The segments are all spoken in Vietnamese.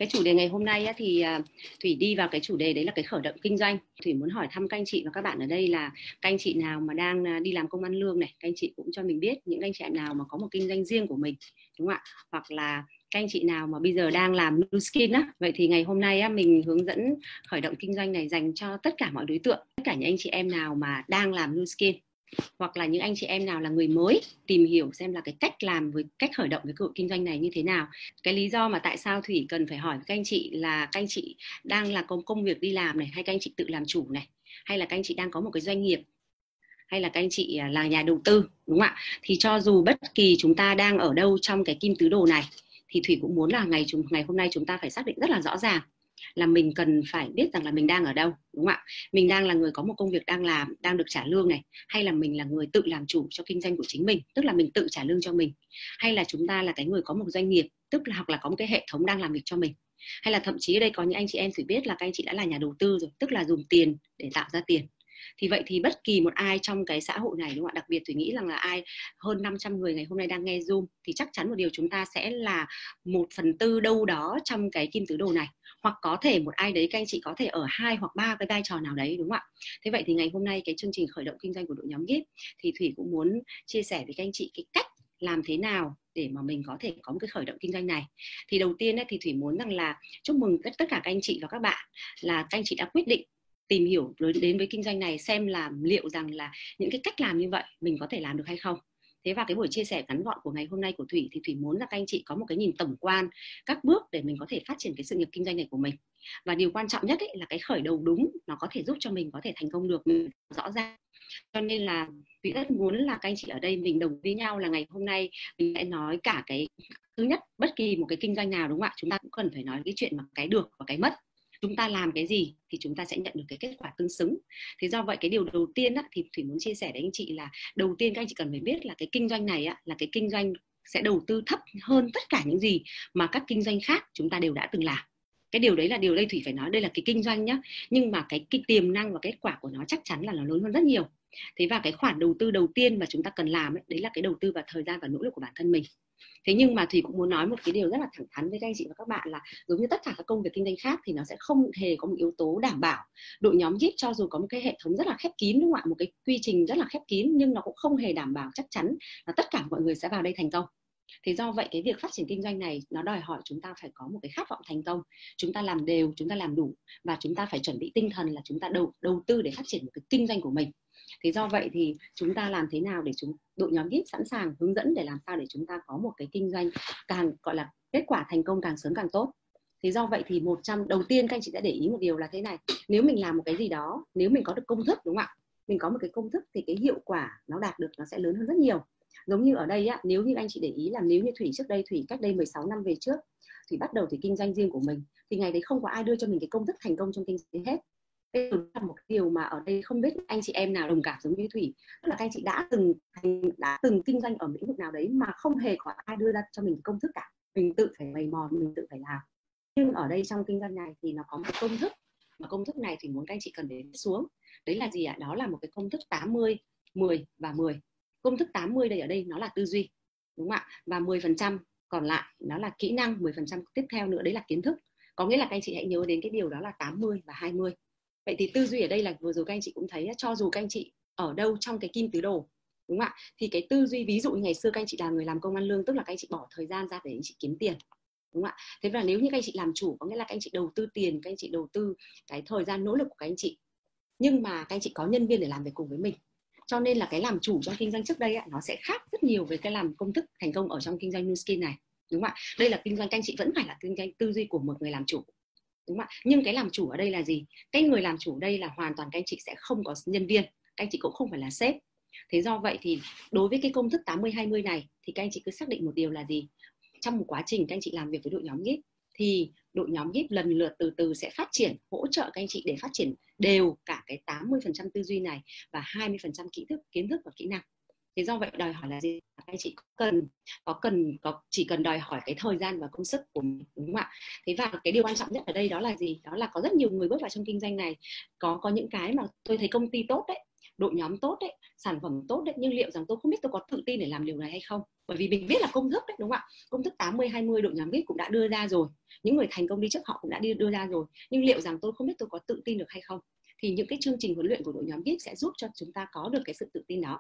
Cái chủ đề ngày hôm nay á, thì Thủy đi vào cái chủ đề đấy là cái khởi động kinh doanh. Thủy muốn hỏi thăm các anh chị và các bạn ở đây là các anh chị nào mà đang đi làm công ăn lương này, các anh chị cũng cho mình biết những anh chị nào mà có một kinh doanh riêng của mình, đúng không ạ? Hoặc là các anh chị nào mà bây giờ đang làm Nu Skin á. Vậy thì ngày hôm nay á, mình hướng dẫn khởi động kinh doanh này dành cho tất cả mọi đối tượng, tất cả những anh chị em nào mà đang làm Nu Skin, hoặc là những anh chị em nào là người mới tìm hiểu xem là cái cách làm với cách khởi động cái cơ hội kinh doanh này như thế nào. Cái lý do mà tại sao Thủy cần phải hỏi các anh chị là các anh chị đang là công việc đi làm này, hay các anh chị tự làm chủ này, hay là các anh chị đang có một cái doanh nghiệp, hay là các anh chị là nhà đầu tư, đúng không ạ? Thì cho dù bất kỳ chúng ta đang ở đâu trong cái kim tứ đồ này thì Thủy cũng muốn là ngày hôm nay chúng ta phải xác định rất là rõ ràng là mình cần phải biết rằng là mình đang ở đâu, đúng không ạ? Mình đang là người có một công việc đang làm, đang được trả lương này, hay là mình là người tự làm chủ cho kinh doanh của chính mình, tức là mình tự trả lương cho mình, hay là chúng ta là cái người có một doanh nghiệp, tức là hoặc là có một cái hệ thống đang làm việc cho mình, hay là thậm chí ở đây có những anh chị em Thủy biết là các anh chị đã là nhà đầu tư rồi, tức là dùng tiền để tạo ra tiền. Thì vậy thì bất kỳ một ai trong cái xã hội này, đúng không ạ? Đặc biệt Thủy nghĩ rằng là ai hơn 500 người ngày hôm nay đang nghe Zoom thì chắc chắn một điều chúng ta sẽ là 1/4 đâu đó trong cái kim tứ đồ này, hoặc có thể một ai đấy các anh chị có thể ở 2 hoặc 3 cái vai trò nào đấy, đúng không ạ? Thế vậy thì ngày hôm nay cái chương trình khởi động kinh doanh của đội nhóm GIF thì Thủy cũng muốn chia sẻ với các anh chị cái cách làm thế nào để mà mình có thể có một cái khởi động kinh doanh này. Thì đầu tiên ấy, thì Thủy muốn rằng là chúc mừng tất cả các anh chị và các bạn là các anh chị đã quyết định tìm hiểu đến với kinh doanh này, xem là liệu rằng là những cái cách làm như vậy mình có thể làm được hay không. Thế và cái buổi chia sẻ ngắn gọn của ngày hôm nay của Thủy thì Thủy muốn là các anh chị có một cái nhìn tổng quan các bước để mình có thể phát triển cái sự nghiệp kinh doanh này của mình. Và điều quan trọng nhất ấy là cái khởi đầu đúng nó có thể giúp cho mình có thể thành công được rõ ràng. Cho nên là Thủy rất muốn là các anh chị ở đây mình đồng với nhau là ngày hôm nay mình sẽ nói cả cái thứ nhất, bất kỳ một cái kinh doanh nào, đúng không ạ? Chúng ta cũng cần phải nói cái chuyện mà cái được và cái mất. Chúng ta làm cái gì thì chúng ta sẽ nhận được cái kết quả tương xứng. Thế do vậy cái điều đầu tiên á, thì Thủy muốn chia sẻ với anh chị là đầu tiên các anh chị cần phải biết là cái kinh doanh này á, là cái kinh doanh sẽ đầu tư thấp hơn tất cả những gì mà các kinh doanh khác chúng ta đều đã từng làm. Cái điều đấy là điều đây Thủy phải nói đây là cái kinh doanh nhá, nhưng mà cái tiềm năng và kết quả của nó chắc chắn là nó lớn hơn rất nhiều. Thế và cái khoản đầu tư đầu tiên mà chúng ta cần làm ấy, đấy là cái đầu tư vào thời gian và nỗ lực của bản thân mình. Thế nhưng mà Thủy cũng muốn nói một cái điều rất là thẳng thắn với các anh chị và các bạn là giống như tất cả các công việc kinh doanh khác thì nó sẽ không hề có một yếu tố đảm bảo. Đội nhóm GIF cho dù có một cái hệ thống rất là khép kín, đúng không ạ, một cái quy trình rất là khép kín, nhưng nó cũng không hề đảm bảo chắc chắn là tất cả mọi người sẽ vào đây thành công. Thế do vậy cái việc phát triển kinh doanh này nó đòi hỏi chúng ta phải có một cái khát vọng thành công, chúng ta làm đều, chúng ta làm đủ, và chúng ta phải chuẩn bị tinh thần là chúng ta đầu tư để phát triển một cái kinh doanh của mình. Thế do vậy thì chúng ta làm thế nào để đội nhóm GIF sẵn sàng hướng dẫn để làm sao để chúng ta có một cái kinh doanh càng gọi là kết quả thành công càng sớm càng tốt. Thế do vậy thì đầu tiên các anh chị sẽ để ý một điều là thế này, nếu mình làm một cái gì đó, nếu mình có được công thức, đúng không ạ, mình có một cái công thức thì cái hiệu quả nó đạt được nó sẽ lớn hơn rất nhiều. Giống như ở đây á, nếu như anh chị để ý là nếu như Thủy trước đây, Thủy cách đây 16 năm về trước, Thủy bắt đầu thì kinh doanh riêng của mình, thì ngày đấy không có ai đưa cho mình cái công thức thành công trong kinh doanh hết. Đây là một cái điều mà ở đây không biết anh chị em nào đồng cảm giống như Thủy, tức là các anh chị đã từng kinh doanh ở lĩnh vực nào đấy mà không hề có ai đưa ra cho mình công thức cả, mình tự phải mày mò, mình tự phải làm. Nhưng ở đây trong kinh doanh này thì nó có một công thức, và công thức này thì muốn các anh chị cần để viết xuống. Đấy là gì ạ? Đó là một cái công thức 80, 10 và 10. Công thức 80 đây ở đây nó là tư duy, đúng không ạ? Và 10% còn lại nó là kỹ năng, 10% tiếp theo nữa đấy là kiến thức. Có nghĩa là các anh chị hãy nhớ đến cái điều đó là 80 và 20. Vậy thì tư duy ở đây là vừa rồi các anh chị cũng thấy, cho dù các anh chị ở đâu trong cái kim tứ đồ, đúng không ạ, thì cái tư duy, ví dụ như ngày xưa các anh chị là người làm công ăn lương, tức là các anh chị bỏ thời gian ra để anh chị kiếm tiền, đúng không ạ? Thế và nếu như các anh chị làm chủ, có nghĩa là các anh chị đầu tư tiền, các anh chị đầu tư cái thời gian nỗ lực của các anh chị, nhưng mà các anh chị có nhân viên để làm việc cùng với mình, cho nên là cái làm chủ trong kinh doanh trước đây nó sẽ khác rất nhiều với cái làm công thức thành công ở trong kinh doanh Nu Skin này, đúng không ạ? Đây là kinh doanh, các anh chị vẫn phải là kinh doanh tư duy của một người làm chủ, đúng không ạ? Nhưng cái làm chủ ở đây là gì? Cái người làm chủ đây là hoàn toàn các anh chị sẽ không có nhân viên, các anh chị cũng không phải là sếp. Thế do vậy thì đối với cái công thức 80-20 này thì các anh chị cứ xác định một điều là gì? Trong một quá trình các anh chị làm việc với đội nhóm GIF thì đội nhóm GIF lần lượt từ từ sẽ phát triển, hỗ trợ các anh chị để phát triển đều cả cái 80% tư duy này và 20% kiến thức và kỹ năng. Thế do vậy đòi hỏi là gì? Các anh chị chỉ cần đòi hỏi cái thời gian và công sức của mình, đúng không ạ? Thế và cái điều quan trọng nhất ở đây đó là gì? Đó là có rất nhiều người bước vào trong kinh doanh này, có những cái mà tôi thấy công ty tốt đấy, đội nhóm tốt đấy, sản phẩm tốt đấy, nhưng liệu rằng tôi không biết tôi có tự tin để làm điều này hay không. Bởi vì mình biết là công thức đấy, đúng không ạ? Công thức 80-20 đội nhóm VIP cũng đã đưa ra rồi, những người thành công đi trước họ cũng đã đưa ra rồi, nhưng liệu rằng tôi không biết tôi có tự tin được hay không. Thì những cái chương trình huấn luyện của đội nhóm VIP sẽ giúp cho chúng ta có được cái sự tự tin đó.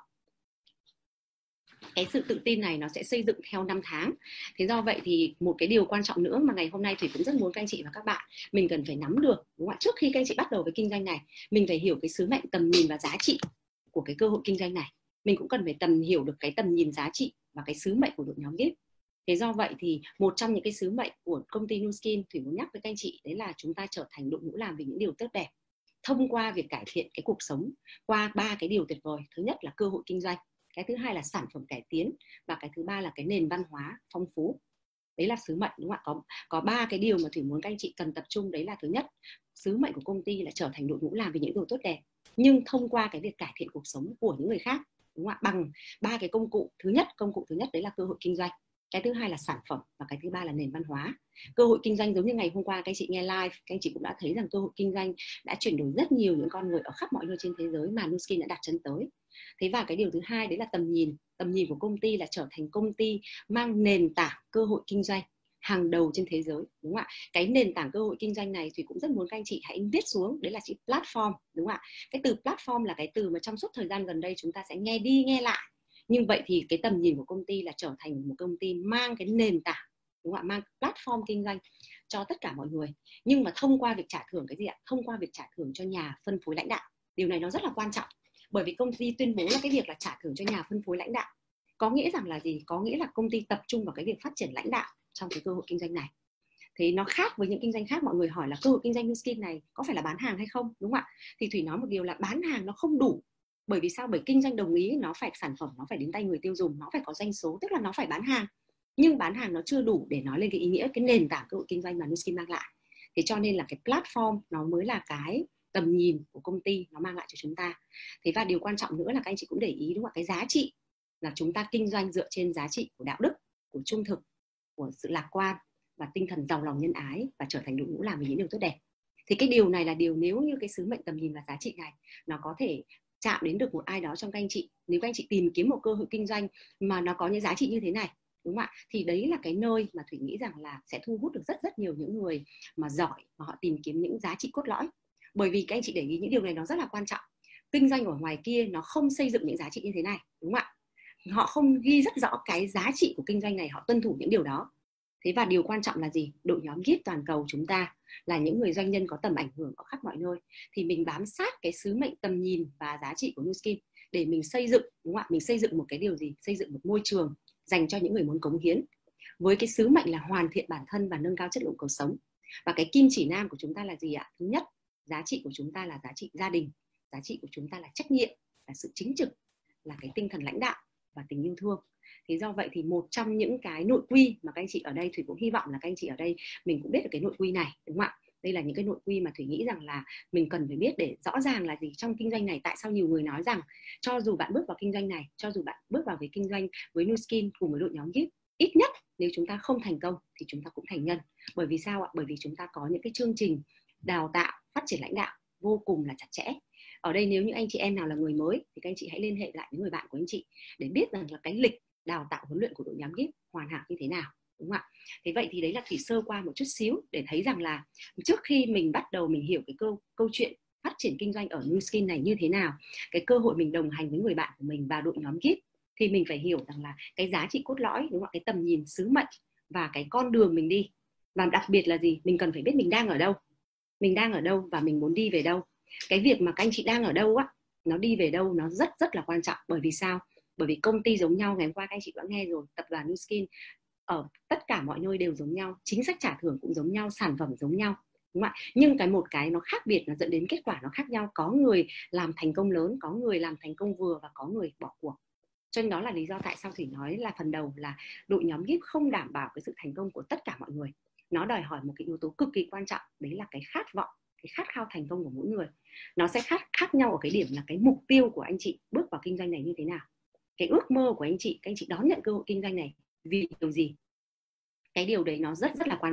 Cái sự tự tin này nó sẽ xây dựng theo 5 tháng. Thế do vậy thì một cái điều quan trọng nữa mà ngày hôm nay Thủy cũng rất muốn các anh chị và các bạn mình cần phải nắm được, đúng không ạ? Trước khi các anh chị bắt đầu với kinh doanh này, mình phải hiểu cái sứ mệnh, tầm nhìn và giá trị của cái cơ hội kinh doanh này. Mình cũng cần phải hiểu được cái tầm nhìn, giá trị và cái sứ mệnh của đội nhóm VIP. Thế do vậy thì một trong những cái sứ mệnh của công ty Nu Skin, Thủy muốn nhắc với các anh chị đấy là chúng ta trở thành đội ngũ làm vì những điều tốt đẹp thông qua việc cải thiện cái cuộc sống qua 3 cái điều tuyệt vời. Thứ nhất là cơ hội kinh doanh, cái thứ hai là sản phẩm cải tiến, và cái thứ ba là cái nền văn hóa phong phú. Đấy là sứ mệnh, đúng không ạ? Có 3 cái điều mà Thủy muốn các anh chị cần tập trung. Đấy là thứ nhất, sứ mệnh của công ty là trở thành đội ngũ làm vì những điều tốt đẹp, nhưng thông qua cái việc cải thiện cuộc sống của những người khác, đúng không ạ? Bằng 3 cái công cụ. Công cụ thứ nhất đấy là cơ hội kinh doanh, cái thứ hai là sản phẩm, và cái thứ ba là nền văn hóa. Cơ hội kinh doanh giống như ngày hôm qua các anh chị nghe live, các anh chị cũng đã thấy rằng cơ hội kinh doanh đã chuyển đổi rất nhiều những con người ở khắp mọi nơi trên thế giới mà Nu Skin đã đặt chân tới. Thế và cái điều thứ hai đấy là tầm nhìn của công ty là trở thành công ty mang nền tảng cơ hội kinh doanh hàng đầu trên thế giới, đúng không ạ? Cái nền tảng cơ hội kinh doanh này thì cũng rất muốn các anh chị hãy viết xuống, đấy là chữ platform, đúng không ạ? Cái từ platform là cái từ mà trong suốt thời gian gần đây chúng ta sẽ nghe đi nghe lại. Nhưng vậy thì cái tầm nhìn của công ty là trở thành một công ty mang cái nền tảng, đúng không ạ? Mang platform kinh doanh cho tất cả mọi người, nhưng mà thông qua việc trả thưởng cái gì ạ? Thông qua việc trả thưởng cho nhà phân phối lãnh đạo. Điều này nó rất là quan trọng, bởi vì công ty tuyên bố là cái việc là trả thưởng cho nhà phân phối lãnh đạo có nghĩa rằng là gì? Có nghĩa là công ty tập trung vào cái việc phát triển lãnh đạo trong cái cơ hội kinh doanh này. Thế nó khác với những kinh doanh khác. Mọi người hỏi là cơ hội kinh doanh Nu Skin này có phải là bán hàng hay không, đúng không ạ? Thì Thủy nói một điều là bán hàng nó không đủ. Bởi vì sao? Bởi kinh doanh đồng ý nó phải sản phẩm, nó phải đến tay người tiêu dùng, nó phải có doanh số, tức là nó phải bán hàng. Nhưng bán hàng nó chưa đủ để nói lên cái ý nghĩa, cái nền tảng cơ hội kinh doanh mà Nu Skin mang lại. Thế cho nên là cái platform nó mới là cái tầm nhìn của công ty nó mang lại cho chúng ta. Thế và điều quan trọng nữa là các anh chị cũng để ý, đúng không ạ? Cái giá trị là chúng ta kinh doanh dựa trên giá trị của đạo đức, của trung thực, của sự lạc quan và tinh thần giàu lòng nhân ái, và trở thành đội ngũ làm vì những điều tốt đẹp. Thì cái điều này là điều, nếu như cái sứ mệnh, tầm nhìn và giá trị này nó có thể chạm đến được một ai đó trong các anh chị, nếu các anh chị tìm kiếm một cơ hội kinh doanh mà nó có những giá trị như thế này, đúng không ạ? Thì đấy là cái nơi mà Thủy nghĩ rằng là sẽ thu hút được rất nhiều những người mà giỏi, mà họ tìm kiếm những giá trị cốt lõi. Bởi vì các anh chị để ý những điều này nó rất là quan trọng. Kinh doanh ở ngoài kia nó không xây dựng những giá trị như thế này, đúng không ạ? Họ không ghi rất rõ cái giá trị của kinh doanh này, họ tuân thủ những điều đó. Thế và điều quan trọng là gì? Đội nhóm VIP toàn cầu chúng ta là những người doanh nhân có tầm ảnh hưởng ở khắp mọi nơi, thì mình bám sát cái sứ mệnh, tầm nhìn và giá trị của Nu Skin để mình xây dựng, đúng không ạ? Mình xây dựng một cái điều gì? Xây dựng một môi trường dành cho những người muốn cống hiến, với cái sứ mệnh là hoàn thiện bản thân và nâng cao chất lượng cuộc sống. Và cái kim chỉ nam của chúng ta là gì ạ? Thứ nhất, giá trị của chúng ta là giá trị gia đình, giá trị của chúng ta là trách nhiệm, là sự chính trực, là cái tinh thần lãnh đạo và tình yêu thương. Thế do vậy thì một trong những cái nội quy mà các anh chị ở đây, Thủy cũng hy vọng là các anh chị ở đây mình cũng biết được cái nội quy này, đúng không ạ? Đây là những cái nội quy mà Thủy nghĩ rằng là mình cần phải biết để rõ ràng là gì trong kinh doanh này. Tại sao nhiều người nói rằng cho dù bạn bước vào kinh doanh này, cho dù bạn bước vào với kinh doanh với Nu Skin cùng với đội nhóm VIP, ít nhất nếu chúng ta không thành công thì chúng ta cũng thành nhân. Bởi vì sao ạ? Bởi vì chúng ta có những cái chương trình đào tạo phát triển lãnh đạo vô cùng là chặt chẽ. Ở đây nếu những anh chị em nào là người mới thì các anh chị hãy liên hệ lại với người bạn của anh chị để biết rằng là cái lịch đào tạo huấn luyện của đội nhóm VIP hoàn hảo như thế nào, đúng không ạ? Thế vậy thì đấy là Thủy sơ qua một chút xíu để thấy rằng là trước khi mình bắt đầu mình hiểu cái câu chuyện phát triển kinh doanh ở Nu Skin này như thế nào, cái cơ hội mình đồng hành với người bạn của mình và đội nhóm VIP, thì mình phải hiểu rằng là cái giá trị cốt lõi, đúng không ạ? Cái tầm nhìn, sứ mệnh và cái con đường mình đi. Và đặc biệt là gì? Mình cần phải biết mình đang ở đâu. Mình đang ở đâu và mình muốn đi về đâu. Cái việc mà các anh chị đang ở đâu á, nó đi về đâu nó rất là quan trọng. Bởi vì sao? Bởi vì công ty giống nhau, ngày hôm qua các anh chị đã nghe rồi, tập đoàn Nu Skin ở tất cả mọi nơi đều giống nhau, chính sách trả thưởng cũng giống nhau, sản phẩm giống nhau, đúng không ạ? Nhưng một cái nó khác biệt, nó dẫn đến kết quả nó khác nhau. Có người làm thành công lớn, có người làm thành công vừa và có người bỏ cuộc. Cho nên đó là lý do tại sao Thủy nói là phần đầu là đội nhóm VIP không đảm bảo cái sự thành công của tất cả mọi người. Nó đòi hỏi một cái yếu tố cực kỳ quan trọng, đấy là cái khát vọng, cái khát khao thành công của mỗi người. Nó sẽ khác nhau ở cái điểm là cái mục tiêu của anh chị bước vào kinh doanh này như thế nào. Cái ước mơ của anh chị, các anh chị đón nhận cơ hội kinh doanh này vì điều gì? Cái điều đấy nó rất là quan trọng.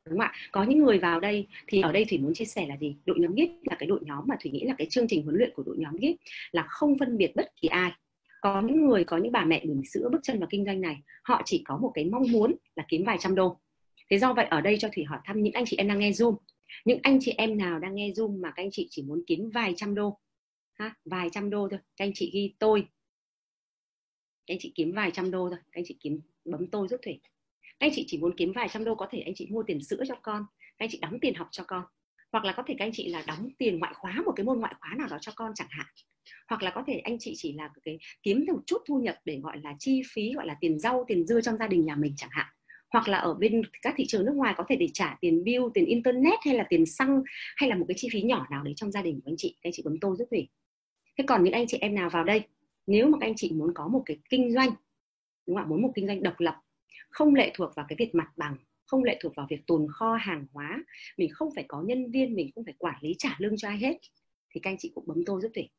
đúng không ạ? Có những người vào đây thì ở đây Thủy muốn chia sẻ là gì? Đội nhóm GIF là cái đội nhóm mà Thủy nghĩ là cái chương trình huấn luyện của đội nhóm GIF là không phân biệt bất kỳ ai. Có những người, có những bà mẹ bỉm sữa bước chân vào kinh doanh này, họ chỉ có một cái mong muốn là kiếm vài trăm đô. Thế do vậy ở đây cho Thủy hỏi thăm những anh chị em đang nghe Zoom, những anh chị em nào đang nghe Zoom mà các anh chị chỉ muốn kiếm vài trăm đô ha, vài trăm đô thôi, các anh chị ghi tôi, các anh chị kiếm vài trăm đô thôi, các anh chị bấm tôi giúp Thủy. Các anh chị chỉ muốn kiếm vài trăm đô, có thể anh chị mua tiền sữa cho con, các anh chị đóng tiền học cho con, hoặc là có thể các anh chị là đóng tiền ngoại khóa, một cái môn ngoại khóa nào đó cho con chẳng hạn, hoặc là có thể anh chị chỉ là cái kiếm một chút thu nhập để gọi là chi phí, gọi là tiền rau tiền dưa trong gia đình nhà mình chẳng hạn, hoặc là ở bên các thị trường nước ngoài có thể để trả tiền bill, tiền internet hay là tiền xăng, hay là một cái chi phí nhỏ nào đấy trong gia đình của anh chị, các anh chị bấm tôi giúp Thủy. Thế còn những anh chị em nào vào đây, nếu mà các anh chị muốn có một cái kinh doanh, đúng không ạ, muốn một kinh doanh độc lập, không lệ thuộc vào cái việc mặt bằng, không lệ thuộc vào việc tồn kho hàng hóa, mình không phải có nhân viên, mình không phải quản lý trả lương cho ai hết, thì các anh chị cũng bấm tôi giúp Thủy.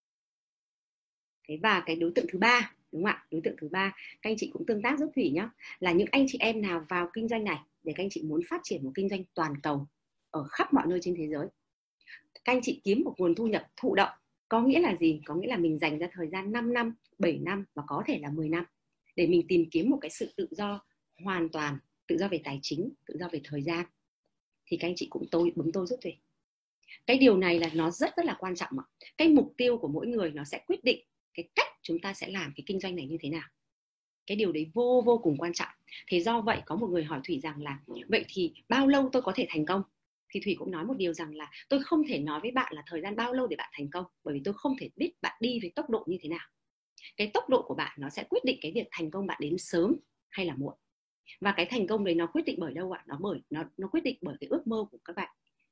Thế và cái đối tượng thứ ba, đúng không ạ, đối tượng thứ ba các anh chị cũng tương tác giúp Thủy nhé, là những anh chị em nào vào kinh doanh này để các anh chị muốn phát triển một kinh doanh toàn cầu ở khắp mọi nơi trên thế giới. Các anh chị kiếm một nguồn thu nhập thụ động, có nghĩa là gì? Có nghĩa là mình dành ra thời gian 5 năm, 7 năm và có thể là 10 năm để mình tìm kiếm một cái sự tự do hoàn toàn, tự do về tài chính, tự do về thời gian, thì các anh chị cũng bấm tôi giúp Thủy. Cái điều này là nó rất là quan trọng ạ. Cái mục tiêu của mỗi người nó sẽ quyết định cái cách chúng ta sẽ làm cái kinh doanh này như thế nào. Cái điều đấy vô cùng quan trọng. Thế do vậy có một người hỏi Thủy rằng là vậy thì bao lâu tôi có thể thành công? Thì Thủy cũng nói một điều rằng là tôi không thể nói với bạn là thời gian bao lâu để bạn thành công, bởi vì tôi không thể biết bạn đi với tốc độ như thế nào. Cái tốc độ của bạn nó sẽ quyết định cái việc thành công bạn đến sớm hay là muộn. Và cái thành công đấy nó quyết định bởi đâu ạ? Nó quyết định bởi cái ước mơ của các bạn.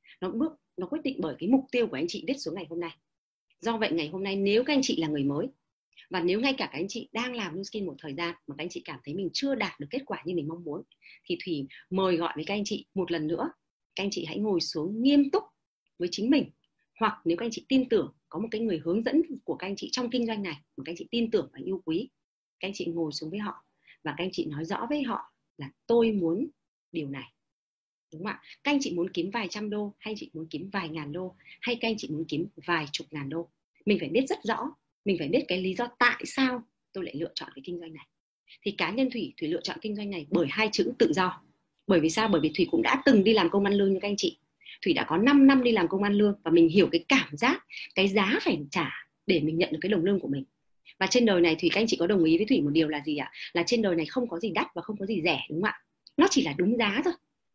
Nó quyết định bởi cái mục tiêu của anh chị viết xuống ngày hôm nay. Do vậy ngày hôm nay nếu các anh chị là người mới, và nếu ngay cả các anh chị đang làm Nu Skin một thời gian mà các anh chị cảm thấy mình chưa đạt được kết quả như mình mong muốn, thì Thủy mời gọi với các anh chị một lần nữa, các anh chị hãy ngồi xuống nghiêm túc với chính mình. Hoặc nếu các anh chị tin tưởng có một cái người hướng dẫn của các anh chị trong kinh doanh này mà các anh chị tin tưởng và yêu quý, các anh chị ngồi xuống với họ và các anh chị nói rõ với họ là tôi muốn điều này, đúng không ạ? Các anh chị muốn kiếm vài trăm đô, hay anh chị muốn kiếm vài ngàn đô, hay các anh chị muốn kiếm vài chục ngàn đô, mình phải biết rất rõ, mình phải biết cái lý do tại sao tôi lại lựa chọn cái kinh doanh này. Thì cá nhân Thủy lựa chọn kinh doanh này bởi hai chữ tự do. Bởi vì sao? Bởi vì Thủy cũng đã từng đi làm công ăn lương như các anh chị. Thủy đã có 5 năm đi làm công ăn lương và mình hiểu cái cảm giác, cái giá phải trả để mình nhận được cái đồng lương của mình. Và trên đời này Thủy, các anh chị có đồng ý với Thủy một điều là gì ạ? Là trên đời này không có gì đắt và không có gì rẻ, đúng không ạ? Nó chỉ là đúng giá thôi.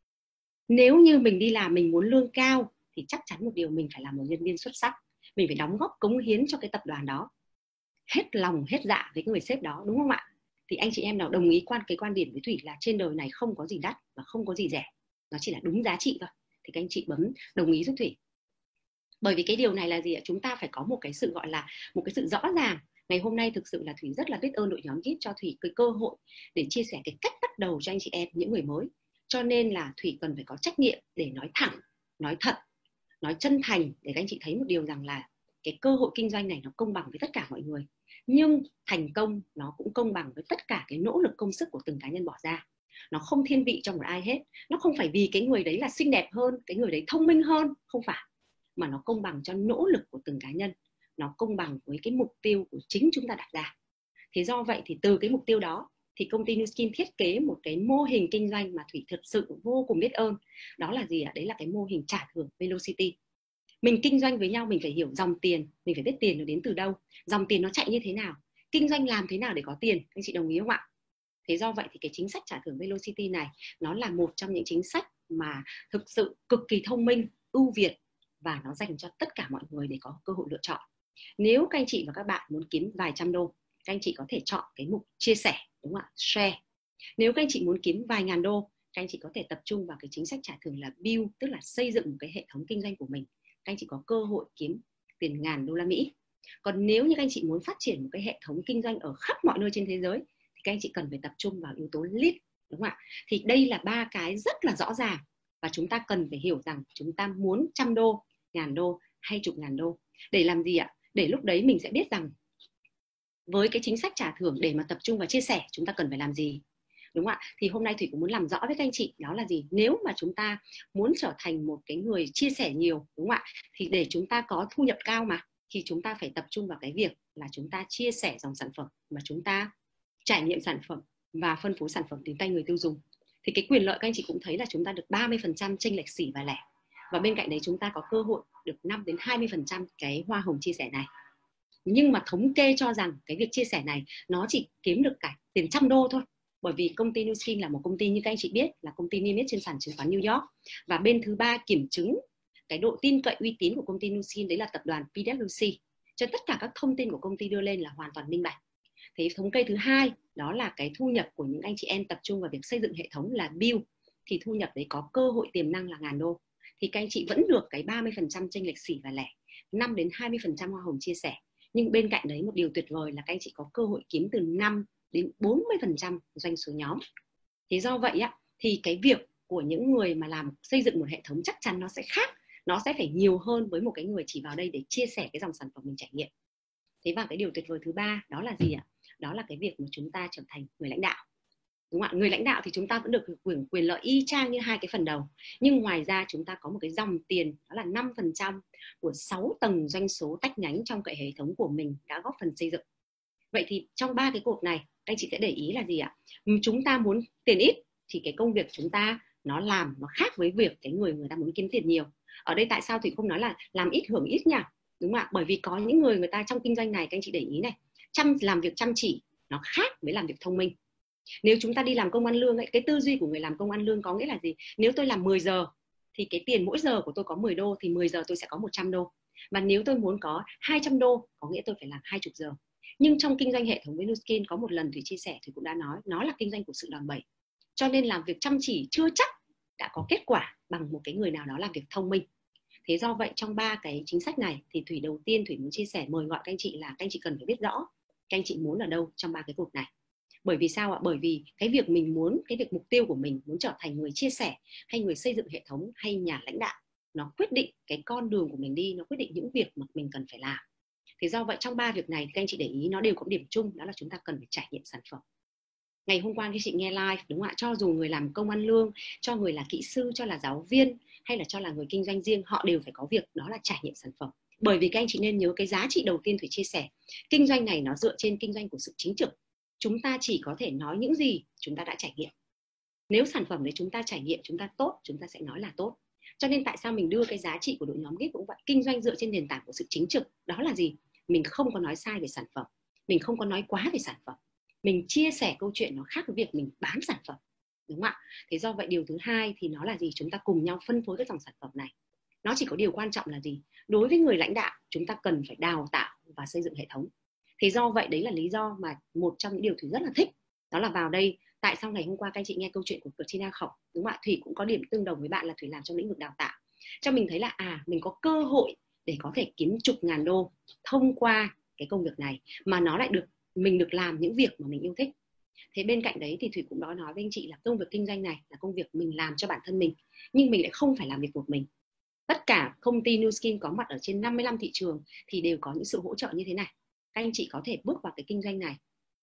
Nếu như mình đi làm mình muốn lương cao thì chắc chắn một điều, mình phải là một nhân viên xuất sắc, mình phải đóng góp cống hiến cho cái tập đoàn đó, hết lòng hết dạ với người sếp đó, đúng không ạ? Thì anh chị em nào đồng ý cái quan điểm với Thủy là trên đời này không có gì đắt và không có gì rẻ, nó chỉ là đúng giá trị thôi, thì các anh chị bấm đồng ý giúp Thủy. Bởi vì cái điều này là gì ạ? Chúng ta phải có một cái sự gọi là một cái sự rõ ràng. Ngày hôm nay thực sự là Thủy rất là biết ơn đội nhóm GIF cho Thủy cái cơ hội để chia sẻ cái cách bắt đầu cho anh chị em những người mới. Cho nên là Thủy cần phải có trách nhiệm để nói thẳng, nói thật, nói chân thành để các anh chị thấy một điều rằng là cái cơ hội kinh doanh này nó công bằng với tất cả mọi người. Nhưng thành công nó cũng công bằng với tất cả cái nỗ lực công sức của từng cá nhân bỏ ra. Nó không thiên vị cho một ai hết. Nó không phải vì cái người đấy là xinh đẹp hơn, cái người đấy thông minh hơn, không phải. Mà nó công bằng cho nỗ lực của từng cá nhân. Nó công bằng với cái mục tiêu của chính chúng ta đặt ra. Thế do vậy thì từ cái mục tiêu đó thì công ty Nu Skin thiết kế một cái mô hình kinh doanh mà Thủy thực sự vô cùng biết ơn. Đó là gì ạ? Đấy là cái mô hình trả thưởng Velocity. Mình kinh doanh với nhau mình phải hiểu dòng tiền, mình phải biết tiền nó đến từ đâu, dòng tiền nó chạy như thế nào, kinh doanh làm thế nào để có tiền. Anh chị đồng ý không ạ? Thế do vậy thì cái chính sách trả thưởng Velocity này nó là một trong những chính sách mà thực sự cực kỳ thông minh, ưu việt, và nó dành cho tất cả mọi người để có cơ hội lựa chọn. Nếu các anh chị và các bạn muốn kiếm vài trăm đô, các anh chị có thể chọn cái mục chia sẻ, đúng không ạ? Share. Nếu các anh chị muốn kiếm vài ngàn đô, các anh chị có thể tập trung vào cái chính sách trả thưởng là build, tức là xây dựng một cái hệ thống kinh doanh của mình. Các anh chị có cơ hội kiếm tiền ngàn đô la Mỹ. Còn nếu như các anh chị muốn phát triển một cái hệ thống kinh doanh ở khắp mọi nơi trên thế giới thì các anh chị cần phải tập trung vào yếu tố lead, đúng không ạ? Thì đây là ba cái rất là rõ ràng và chúng ta cần phải hiểu rằng chúng ta muốn 100 đô, ngàn đô hay chục ngàn đô. Để làm gì ạ? Để lúc đấy mình sẽ biết rằng với cái chính sách trả thưởng để mà tập trung vào chia sẻ chúng ta cần phải làm gì. đúng không ạ? Thì hôm nay Thủy cũng muốn làm rõ với các anh chị đó là gì? Nếu mà chúng ta muốn trở thành một cái người chia sẻ nhiều, đúng không ạ? Thì để chúng ta có thu nhập cao mà, thì chúng ta phải tập trung vào cái việc là chúng ta chia sẻ dòng sản phẩm, mà chúng ta trải nghiệm sản phẩm và phân phối sản phẩm đến tay người tiêu dùng. Thì cái quyền lợi các anh chị cũng thấy là chúng ta được 30% chênh lệch xỉ và lẻ, và bên cạnh đấy chúng ta có cơ hội được 5 đến 20% cái hoa hồng chia sẻ này. Nhưng mà thống kê cho rằng cái việc chia sẻ này nó chỉ kiếm được cả tiền $100 thôi, bởi vì công ty Nu Skin là một công ty như các anh chị biết là công ty niêm yết trên sàn chứng khoán New York, và bên thứ ba kiểm chứng cái độ tin cậy uy tín của công ty Nu Skin đấy là tập đoàn PwC, cho tất cả các thông tin của công ty đưa lên là hoàn toàn minh bạch. Thế thống kê thứ hai đó là cái thu nhập của những anh chị em tập trung vào việc xây dựng hệ thống là build, thì thu nhập đấy có cơ hội tiềm năng là $1.000, thì các anh chị vẫn được cái 30% chênh lệch xỉ và lẻ, 5 đến 20% hoa hồng chia sẻ. Nhưng bên cạnh đấy một điều tuyệt vời là các anh chị có cơ hội kiếm từ 5 đến 40% doanh số nhóm. Thế do vậy á, thì cái việc của những người mà làm xây dựng một hệ thống chắc chắn nó sẽ khác, nó sẽ phải nhiều hơn với một cái người chỉ vào đây để chia sẻ cái dòng sản phẩm mình trải nghiệm. Thế và cái điều tuyệt vời thứ ba đó là gì ạ? Đó là cái việc mà chúng ta trở thành người lãnh đạo. Đúng không ạ? Người lãnh đạo thì chúng ta vẫn được quyền lợi y chang như hai cái phần đầu, nhưng ngoài ra chúng ta có một cái dòng tiền đó là 5% của 6 tầng doanh số tách nhánh trong cái hệ thống của mình đã góp phần xây dựng. Vậy thì trong ba cái cột này các anh chị sẽ để ý là gì ạ? Chúng ta muốn tiền ít thì cái công việc chúng ta nó làm nó khác với việc cái người ta muốn kiếm tiền nhiều. Ở đây tại sao Thủy không nói là làm ít hưởng ít nhỉ? Đúng không ạ? Bởi vì có những người ta trong kinh doanh này, các anh chị để ý này, làm việc chăm chỉ nó khác với làm việc thông minh. Nếu chúng ta đi làm công ăn lương ấy, cái tư duy của người làm công ăn lương có nghĩa là gì? Nếu tôi làm 10 giờ thì cái tiền mỗi giờ của tôi có $10, thì 10 giờ tôi sẽ có $100. Và nếu tôi muốn có $200 có nghĩa tôi phải làm 20 giờ. Nhưng trong kinh doanh hệ thống với Nu Skin có một lần Thủy chia sẻ, Thủy cũng đã nói, nó là kinh doanh của sự đòn bẩy. Cho nên làm việc chăm chỉ chưa chắc đã có kết quả bằng một cái người nào đó làm việc thông minh. Thế do vậy trong ba cái chính sách này thì Thủy đầu tiên Thủy muốn chia sẻ, mời gọi các anh chị là các anh chị cần phải biết rõ các anh chị muốn ở đâu trong ba cái cột này. Bởi vì sao ạ? Bởi vì cái việc mình muốn, cái việc mục tiêu của mình muốn trở thành người chia sẻ hay người xây dựng hệ thống hay nhà lãnh đạo, nó quyết định cái con đường của mình đi, nó quyết định những việc mà mình cần phải làm. Thì do vậy trong ba việc này các anh chị để ý nó đều có điểm chung, đó là chúng ta cần phải trải nghiệm sản phẩm. Ngày hôm qua khi chị nghe live, đúng không ạ? Cho dù người làm công ăn lương, cho người là kỹ sư, cho là giáo viên hay là cho là người kinh doanh riêng, họ đều phải có việc đó là trải nghiệm sản phẩm. Bởi vì các anh chị nên nhớ cái giá trị đầu tiên Thủy chia sẻ, kinh doanh này nó dựa trên kinh doanh của sự chính trực. Chúng ta chỉ có thể nói những gì chúng ta đã trải nghiệm. Nếu sản phẩm đấy chúng ta trải nghiệm, chúng ta tốt, chúng ta sẽ nói là tốt. Cho nên tại sao mình đưa cái giá trị của đội nhóm GIFT cũng vậy, kinh doanh dựa trên nền tảng của sự chính trực. Đó là gì? Mình không có nói sai về sản phẩm, mình không có nói quá về sản phẩm, mình chia sẻ câu chuyện nó khác với việc mình bán sản phẩm, đúng không ạ? Thế do vậy điều thứ hai thì nó là gì? Chúng ta cùng nhau phân phối cái dòng sản phẩm này. Nó chỉ có điều quan trọng là gì? Đối với người lãnh đạo, chúng ta cần phải đào tạo và xây dựng hệ thống. Thế do vậy đấy là lý do mà một trong những điều Thủy rất là thích, đó là vào đây. Tại sao ngày hôm qua các anh chị nghe câu chuyện của Tina Khổng, đúng không ạ? Thủy cũng có điểm tương đồng với bạn là Thủy làm trong lĩnh vực đào tạo, cho mình thấy là mình có cơ hội để có thể kiếm chục ngàn đô thông qua cái công việc này, mà nó lại mình được làm những việc mà mình yêu thích. Thế bên cạnh đấy thì Thủy cũng đã nói với anh chị là công việc kinh doanh này là công việc mình làm cho bản thân mình, nhưng mình lại không phải làm việc một mình. Tất cả công ty Nu Skin có mặt ở trên 55 thị trường thì đều có những sự hỗ trợ như thế này. Các anh chị có thể bước vào cái kinh doanh này,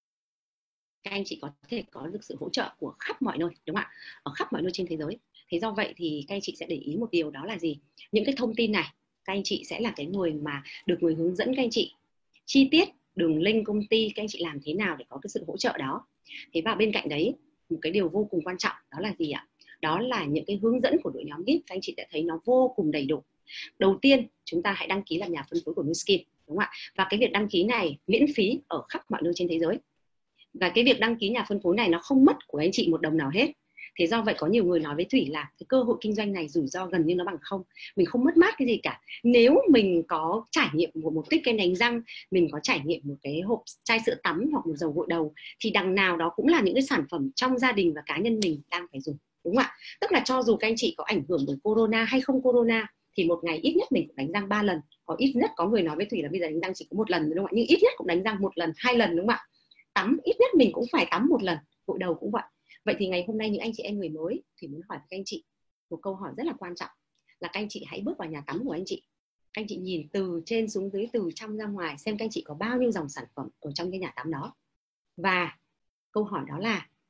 các anh chị có thể có được sự hỗ trợ của khắp mọi nơi, đúng không ạ? Ở khắp mọi nơi trên thế giới. Thế do vậy thì các anh chị sẽ để ý một điều, đó là gì? Những cái thông tin này các anh chị sẽ là cái người mà được người hướng dẫn các anh chị chi tiết đường link công ty, các anh chị làm thế nào để có cái sự hỗ trợ đó. Thế và bên cạnh đấy một cái điều vô cùng quan trọng đó là gì ạ? Đó là những cái hướng dẫn của đội nhóm GIFT, các anh chị sẽ thấy nó vô cùng đầy đủ. Đầu tiên chúng ta hãy đăng ký làm nhà phân phối của Nu Skin, đúng không ạ? Và cái việc đăng ký này miễn phí ở khắp mọi nơi trên thế giới. Và cái việc đăng ký nhà phân phối này nó không mất của anh chị một đồng nào hết. Thế do vậy có nhiều người nói với Thủy là cái cơ hội kinh doanh này rủi ro gần như nó bằng không, mình không mất mát cái gì cả. Nếu mình có trải nghiệm một tích kem đánh răng, mình có trải nghiệm một cái hộp chai sữa tắm hoặc một dầu gội đầu, thì đằng nào đó cũng là những cái sản phẩm trong gia đình và cá nhân mình đang phải dùng, đúng không ạ? Tức là cho dù các anh chị có ảnh hưởng bởi corona hay không corona thì một ngày ít nhất mình cũng đánh răng 3 lần. Có ít nhất có người nói với Thủy là bây giờ đánh răng chỉ có 1 lần, đúng không ạ? Nhưng ít nhất cũng đánh răng 1 lần, 2 lần, đúng không ạ? Tắm ít nhất mình cũng phải tắm 1 lần, gội đầu cũng vậy. Vậy thì ngày hôm nay những anh chị em người mới thì muốn hỏi các anh chị một câu hỏi rất là quan trọng, là các anh chị hãy bước vào nhà tắm của anh chị. Các anh chị nhìn từ trên xuống dưới, từ trong ra ngoài, xem các anh chị có bao nhiêu dòng sản phẩm ở trong cái nhà tắm đó. Và câu hỏi đó là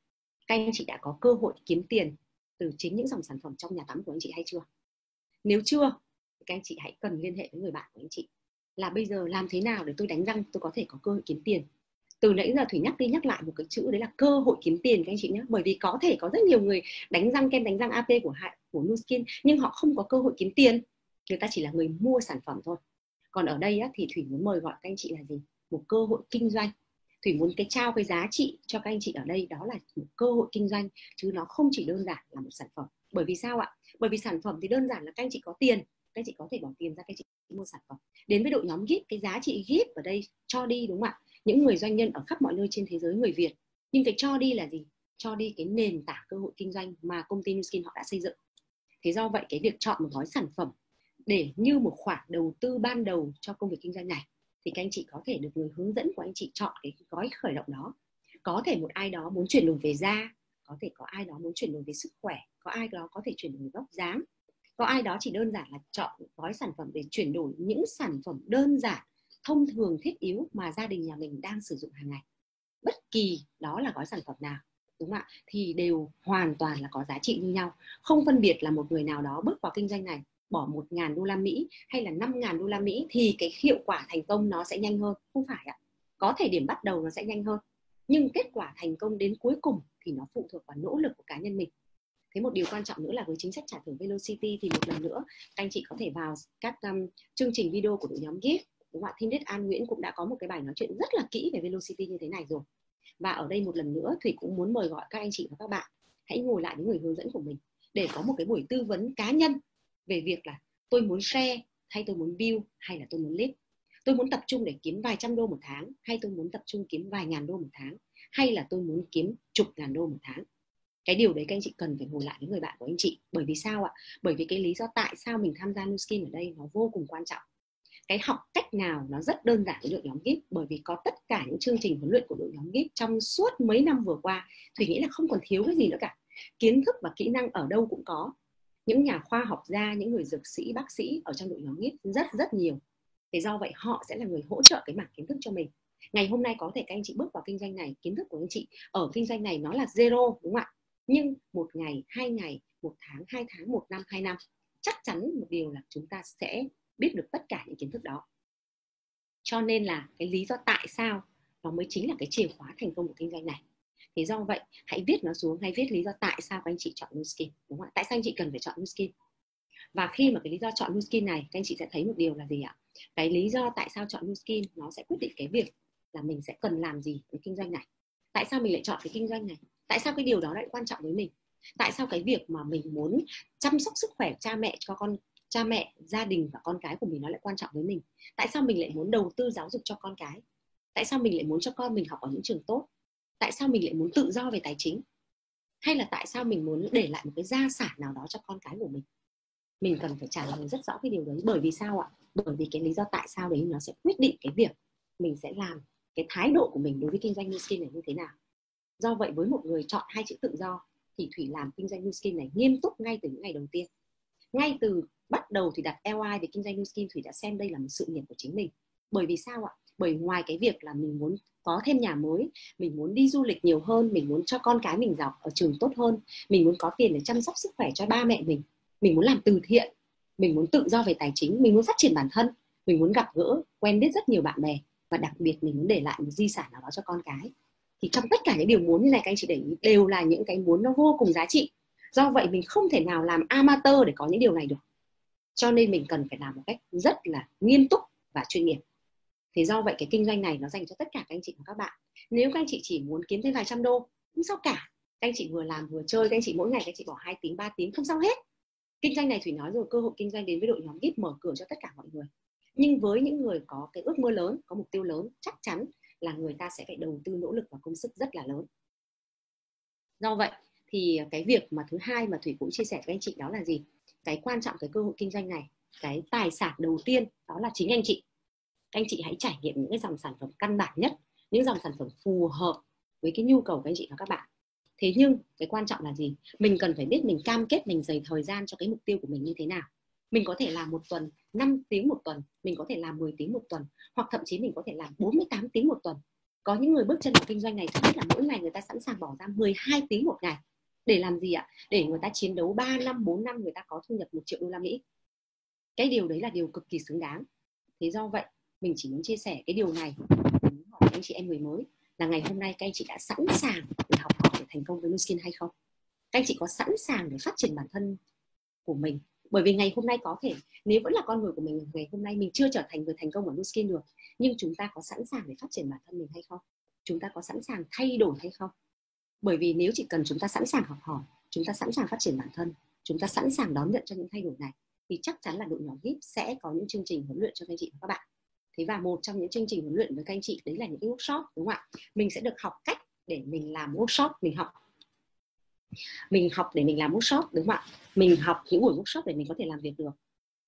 các anh chị đã có cơ hội kiếm tiền từ chính những dòng sản phẩm trong nhà tắm của anh chị hay chưa? Nếu chưa, thì các anh chị hãy cần liên hệ với người bạn của anh chị là bây giờ làm thế nào để tôi đánh răng tôi có thể có cơ hội kiếm tiền. Từ nãy giờ Thủy nhắc đi nhắc lại một cái chữ đấy là cơ hội kiếm tiền các anh chị nhé. Bởi vì có thể có rất nhiều người đánh răng kem đánh răng AP của Nu Skin nhưng họ không có cơ hội kiếm tiền. Người ta chỉ là người mua sản phẩm thôi. Còn ở đây á, thì Thủy muốn mời gọi các anh chị là gì? Một cơ hội kinh doanh. Thủy muốn trao cái giá trị cho các anh chị ở đây, đó là một cơ hội kinh doanh, chứ nó không chỉ đơn giản là một sản phẩm. Bởi vì sao ạ? Bởi vì sản phẩm thì đơn giản là các anh chị có tiền, các anh chị có thể bỏ tiền ra các anh chị mua sản phẩm. Đến với đội nhóm GIFT, cái giá trị GIFT ở đây cho đi, đúng không ạ? Những người doanh nhân ở khắp mọi nơi trên thế giới, người Việt. Nhưng cái cho đi là gì? Cho đi cái nền tảng cơ hội kinh doanh mà công ty Nu Skin họ đã xây dựng. Thế do vậy cái việc chọn một gói sản phẩm để như một khoản đầu tư ban đầu cho công việc kinh doanh này, thì các anh chị có thể được người hướng dẫn của anh chị chọn cái gói khởi động đó. Có thể một ai đó muốn chuyển đổi về da, có thể có ai đó muốn chuyển đổi về sức khỏe, có ai đó có thể chuyển đổi về vóc dáng, có ai đó chỉ đơn giản là chọn gói sản phẩm để chuyển đổi những sản phẩm đơn giản, thông thường, thiết yếu mà gia đình nhà mình đang sử dụng hàng ngày. Bất kỳ đó là gói sản phẩm nào, đúng không ạ, thì đều hoàn toàn là có giá trị như nhau. Không phân biệt là một người nào đó bước vào kinh doanh này bỏ 1.000 đô la Mỹ hay là 5.000 đô la Mỹ thì cái hiệu quả thành công nó sẽ nhanh hơn. Không phải ạ. Có thể điểm bắt đầu nó sẽ nhanh hơn, nhưng kết quả thành công đến cuối cùng thì nó phụ thuộc vào nỗ lực của cá nhân mình. Thế một điều quan trọng nữa là với chính sách trả thưởng Velocity thì một lần nữa các anh chị có thể vào các chương trình video của đội nhóm GIFT, đúng không ạ? Thiên Đết An Nguyễn cũng đã có một cái bài nói chuyện rất là kỹ về Velocity như thế này rồi. Và ở đây một lần nữa Thủy cũng muốn mời gọi các anh chị và các bạn hãy ngồi lại với người hướng dẫn của mình để có một cái buổi tư vấn cá nhân về việc là tôi muốn share hay tôi muốn view hay là tôi muốn lead, tôi muốn tập trung để kiếm vài trăm đô một tháng hay tôi muốn tập trung kiếm vài ngàn đô một tháng, hay là tôi muốn kiếm chục ngàn đô một tháng. Cái điều đấy các anh chị cần phải ngồi lại với người bạn của anh chị. Bởi vì sao ạ? Bởi vì cái lý do tại sao mình tham gia Nu Skin ở đây nó vô cùng quan trọng. Cái học cách nào nó rất đơn giản với đội nhóm GIFT, bởi vì có tất cả những chương trình huấn luyện của đội nhóm GIFT trong suốt mấy năm vừa qua. Thủy nghĩ là không còn thiếu cái gì nữa cả. Kiến thức và kỹ năng ở đâu cũng có. Những nhà khoa học gia, những người dược sĩ, bác sĩ ở trong đội nhóm GIFT rất nhiều. Thế do vậy họ sẽ là người hỗ trợ cái mảng kiến thức cho mình. Ngày hôm nay có thể các anh chị bước vào kinh doanh này, kiến thức của anh chị ở kinh doanh này nó là zero, đúng không ạ? Nhưng một ngày, 2 ngày, 1 tháng, 2 tháng, 1 năm, 2 năm, chắc chắn một điều là chúng ta sẽ biết được tất cả những kiến thức đó. Cho nên là cái lý do tại sao nó mới chính là cái chìa khóa thành công của kinh doanh này. Thế do vậy hãy viết nó xuống, hãy viết lý do tại sao các anh chị chọn Nu Skin, đúng không ạ? Tại sao anh chị cần phải chọn Nu Skin? Và khi mà cái lý do chọn Nu Skin này, các anh chị sẽ thấy một điều là gì ạ? Cái lý do tại sao chọn Nu Skin nó sẽ quyết định cái việc là mình sẽ cần làm gì với kinh doanh này. Tại sao mình lại chọn cái kinh doanh này? Tại sao cái điều đó lại quan trọng với mình? Tại sao cái việc mà mình muốn chăm sóc sức khỏe cha mẹ, gia đình và con cái của mình nó lại quan trọng với mình? Tại sao mình lại muốn đầu tư giáo dục cho con cái? Tại sao mình lại muốn cho con mình học ở những trường tốt? Tại sao mình lại muốn tự do về tài chính? Hay là tại sao mình muốn để lại một cái gia sản nào đó cho con cái của mình? Mình cần phải trả lời rất rõ cái điều đấy. Bởi vì sao ạ? Bởi vì cái lý do tại sao đấy nó sẽ quyết định cái việc mình sẽ làm cái thái độ của mình đối với kinh doanh Nu Skin này như thế nào. Do vậy với một người chọn 2 chữ tự do thì Thủy làm kinh doanh Nu Skin này nghiêm túc ngay từ những ngày đầu tiên. Ngay từ bắt đầu thì đặt LI về kinh doanh Nu Skin, Thủy đã xem đây là một sự nghiệp của chính mình. Bởi vì sao ạ? Bởi ngoài cái việc là mình muốn có thêm nhà mới, mình muốn đi du lịch nhiều hơn, mình muốn cho con cái mình học ở trường tốt hơn, mình muốn có tiền để chăm sóc sức khỏe cho ba mẹ mình muốn làm từ thiện, mình muốn tự do về tài chính, mình muốn phát triển bản thân, mình muốn gặp gỡ, quen biết rất nhiều bạn bè, và đặc biệt mình muốn để lại một di sản nào đó cho con cái. Thì trong tất cả những điều muốn như này các anh chị để ý đều là những cái muốn nó vô cùng giá trị. Do vậy mình không thể nào làm amateur để có những điều này được. Cho nên mình cần phải làm một cách rất là nghiêm túc và chuyên nghiệp. Thì do vậy cái kinh doanh này nó dành cho tất cả các anh chị và các bạn. Nếu các anh chị chỉ muốn kiếm thêm vài trăm đô, không sao cả. Các anh chị vừa làm vừa chơi, các anh chị mỗi ngày các anh chị bỏ 2 tiếng, 3 tiếng không sao hết. Kinh doanh này Thủy nói rồi, cơ hội kinh doanh đến với đội nhóm GIFT mở cửa cho tất cả mọi người. Nhưng với những người có cái ước mơ lớn, có mục tiêu lớn, chắc chắn là người ta sẽ phải đầu tư nỗ lực và công sức rất là lớn. Do vậy thì cái việc mà thứ hai mà Thủy cũng chia sẻ với anh chị đó là gì? Cái quan trọng cái cơ hội kinh doanh này, cái tài sản đầu tiên đó là chính anh chị. Anh chị hãy trải nghiệm những cái dòng sản phẩm căn bản nhất, những dòng sản phẩm phù hợp với cái nhu cầu của anh chị và các bạn. Thế nhưng cái quan trọng là gì? Mình cần phải biết mình cam kết mình dành thời gian cho cái mục tiêu của mình như thế nào. Mình có thể làm một tuần 5 tiếng một tuần, mình có thể làm 10 tiếng một tuần, hoặc thậm chí mình có thể làm 48 tiếng một tuần. Có những người bước chân vào kinh doanh này cho biết là mỗi ngày người ta sẵn sàng bỏ ra 12 tiếng một ngày. Để làm gì ạ? Để người ta chiến đấu 3 năm, 4 năm người ta có thu nhập 1 triệu đô la Mỹ. Cái điều đấy là điều cực kỳ xứng đáng. Thế do vậy, mình chỉ muốn chia sẻ cái điều này muốn hỏi anh chị em người mới là ngày hôm nay các anh chị đã sẵn sàng để học hỏi để thành công với Nu Skin hay không? Các anh chị có sẵn sàng để phát triển bản thân của mình? Bởi vì ngày hôm nay có thể nếu vẫn là con người của mình, ngày hôm nay mình chưa trở thành người thành công ở Nu Skin được, nhưng chúng ta có sẵn sàng để phát triển bản thân mình hay không? Chúng ta có sẵn sàng thay đổi hay không? Bởi vì nếu chỉ cần chúng ta sẵn sàng học hỏi, chúng ta sẵn sàng phát triển bản thân, chúng ta sẵn sàng đón nhận cho những thay đổi này, thì chắc chắn là đội nhóm VIP sẽ có những chương trình huấn luyện cho các anh chị và các bạn. Thế và một trong những chương trình huấn luyện với các anh chị đấy là những cái workshop, đúng không ạ? Mình sẽ được học cách để mình làm workshop, mình học để mình làm workshop, đúng không ạ? Mình học những buổi workshop để mình có thể làm việc được.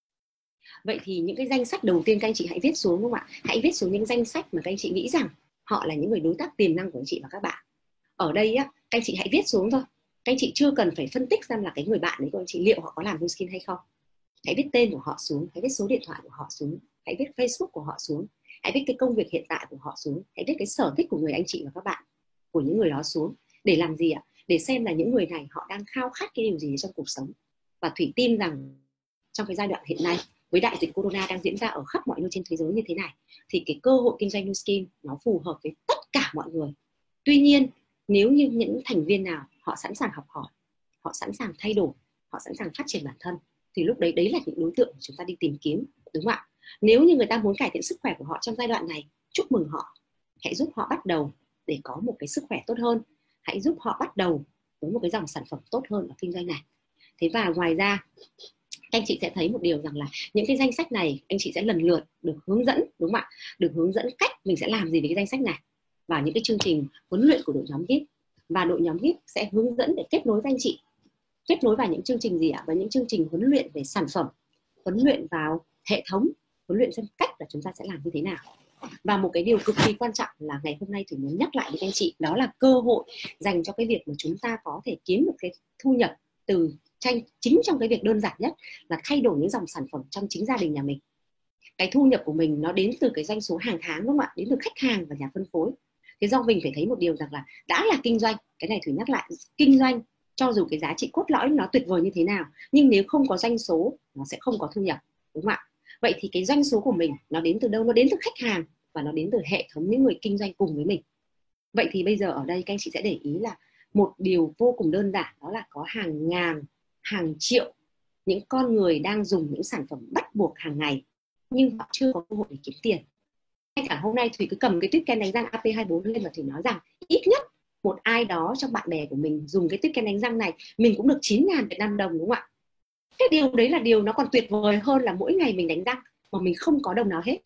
Vậy thì những cái danh sách đầu tiên các anh chị hãy viết xuống, đúng không ạ? Hãy viết xuống những danh sách mà các anh chị nghĩ rằng họ là những người đối tác tiềm năng của anh chị và các bạn. Ở đây á, các anh chị hãy viết xuống thôi. Các anh chị chưa cần phải phân tích xem là cái người bạn đấy của anh chị liệu họ có làm Nu Skin hay không. Hãy viết tên của họ xuống, hãy viết số điện thoại của họ xuống, hãy viết Facebook của họ xuống, hãy viết cái công việc hiện tại của họ xuống, hãy viết cái sở thích của người anh chị và các bạn, của những người đó xuống. Để làm gì ạ? Để xem là những người này họ đang khao khát cái điều gì trong cuộc sống. Và Thủy tin rằng trong cái giai đoạn hiện nay với đại dịch Corona đang diễn ra ở khắp mọi nơi trên thế giới như thế này, thì cái cơ hội kinh doanh Nu Skin nó phù hợp với tất cả mọi người. Tuy nhiên, nếu như những thành viên nào họ sẵn sàng học hỏi, họ sẵn sàng thay đổi, họ sẵn sàng phát triển bản thân, thì lúc đấy là những đối tượng chúng ta đi tìm kiếm, đúng không ạ? Nếu như người ta muốn cải thiện sức khỏe của họ trong giai đoạn này, chúc mừng họ. Hãy giúp họ bắt đầu để có một cái sức khỏe tốt hơn. Hãy giúp họ bắt đầu với một cái dòng sản phẩm tốt hơn ở kinh doanh này. Thế và ngoài ra, anh chị sẽ thấy một điều rằng là những cái danh sách này anh chị sẽ lần lượt được hướng dẫn, đúng không ạ? Được hướng dẫn cách mình sẽ làm gì với cái danh sách này và những cái chương trình huấn luyện của đội nhóm VIP. Và đội nhóm VIP sẽ hướng dẫn để kết nối với anh chị. Kết nối vào những chương trình gì ạ? Và những chương trình huấn luyện về sản phẩm, huấn luyện vào hệ thống, huấn luyện xem cách là chúng ta sẽ làm như thế nào. Và một cái điều cực kỳ quan trọng là ngày hôm nay thì muốn nhắc lại với anh chị, đó là cơ hội dành cho cái việc mà chúng ta có thể kiếm được cái thu nhập từ chính trong cái việc đơn giản nhất là thay đổi những dòng sản phẩm trong chính gia đình nhà mình. Cái thu nhập của mình nó đến từ cái doanh số hàng tháng, đúng không ạ? Đến từ khách hàng và nhà phân phối. Thế do mình phải thấy một điều rằng là đã là kinh doanh, cái này Thủy nhắc lại, kinh doanh cho dù cái giá trị cốt lõi nó tuyệt vời như thế nào, nhưng nếu không có doanh số nó sẽ không có thu nhập, đúng không ạ? Vậy thì cái doanh số của mình nó đến từ đâu? Nó đến từ khách hàng và nó đến từ hệ thống những người kinh doanh cùng với mình. Vậy thì bây giờ ở đây các anh chị sẽ để ý là một điều vô cùng đơn giản, đó là có hàng ngàn, hàng triệu những con người đang dùng những sản phẩm bắt buộc hàng ngày nhưng họ chưa có cơ hội để kiếm tiền. Ngay cả hôm nay Thủy cứ cầm cái tuyết kem đánh răng AP24 lên và Thủy nói rằng ít nhất một ai đó trong bạn bè của mình dùng cái tuyết kem đánh răng này mình cũng được 9.000 Việt Nam đồng, đúng không ạ? Cái điều đấy là điều nó còn tuyệt vời hơn là mỗi ngày mình đánh răng mà mình không có đồng nào hết.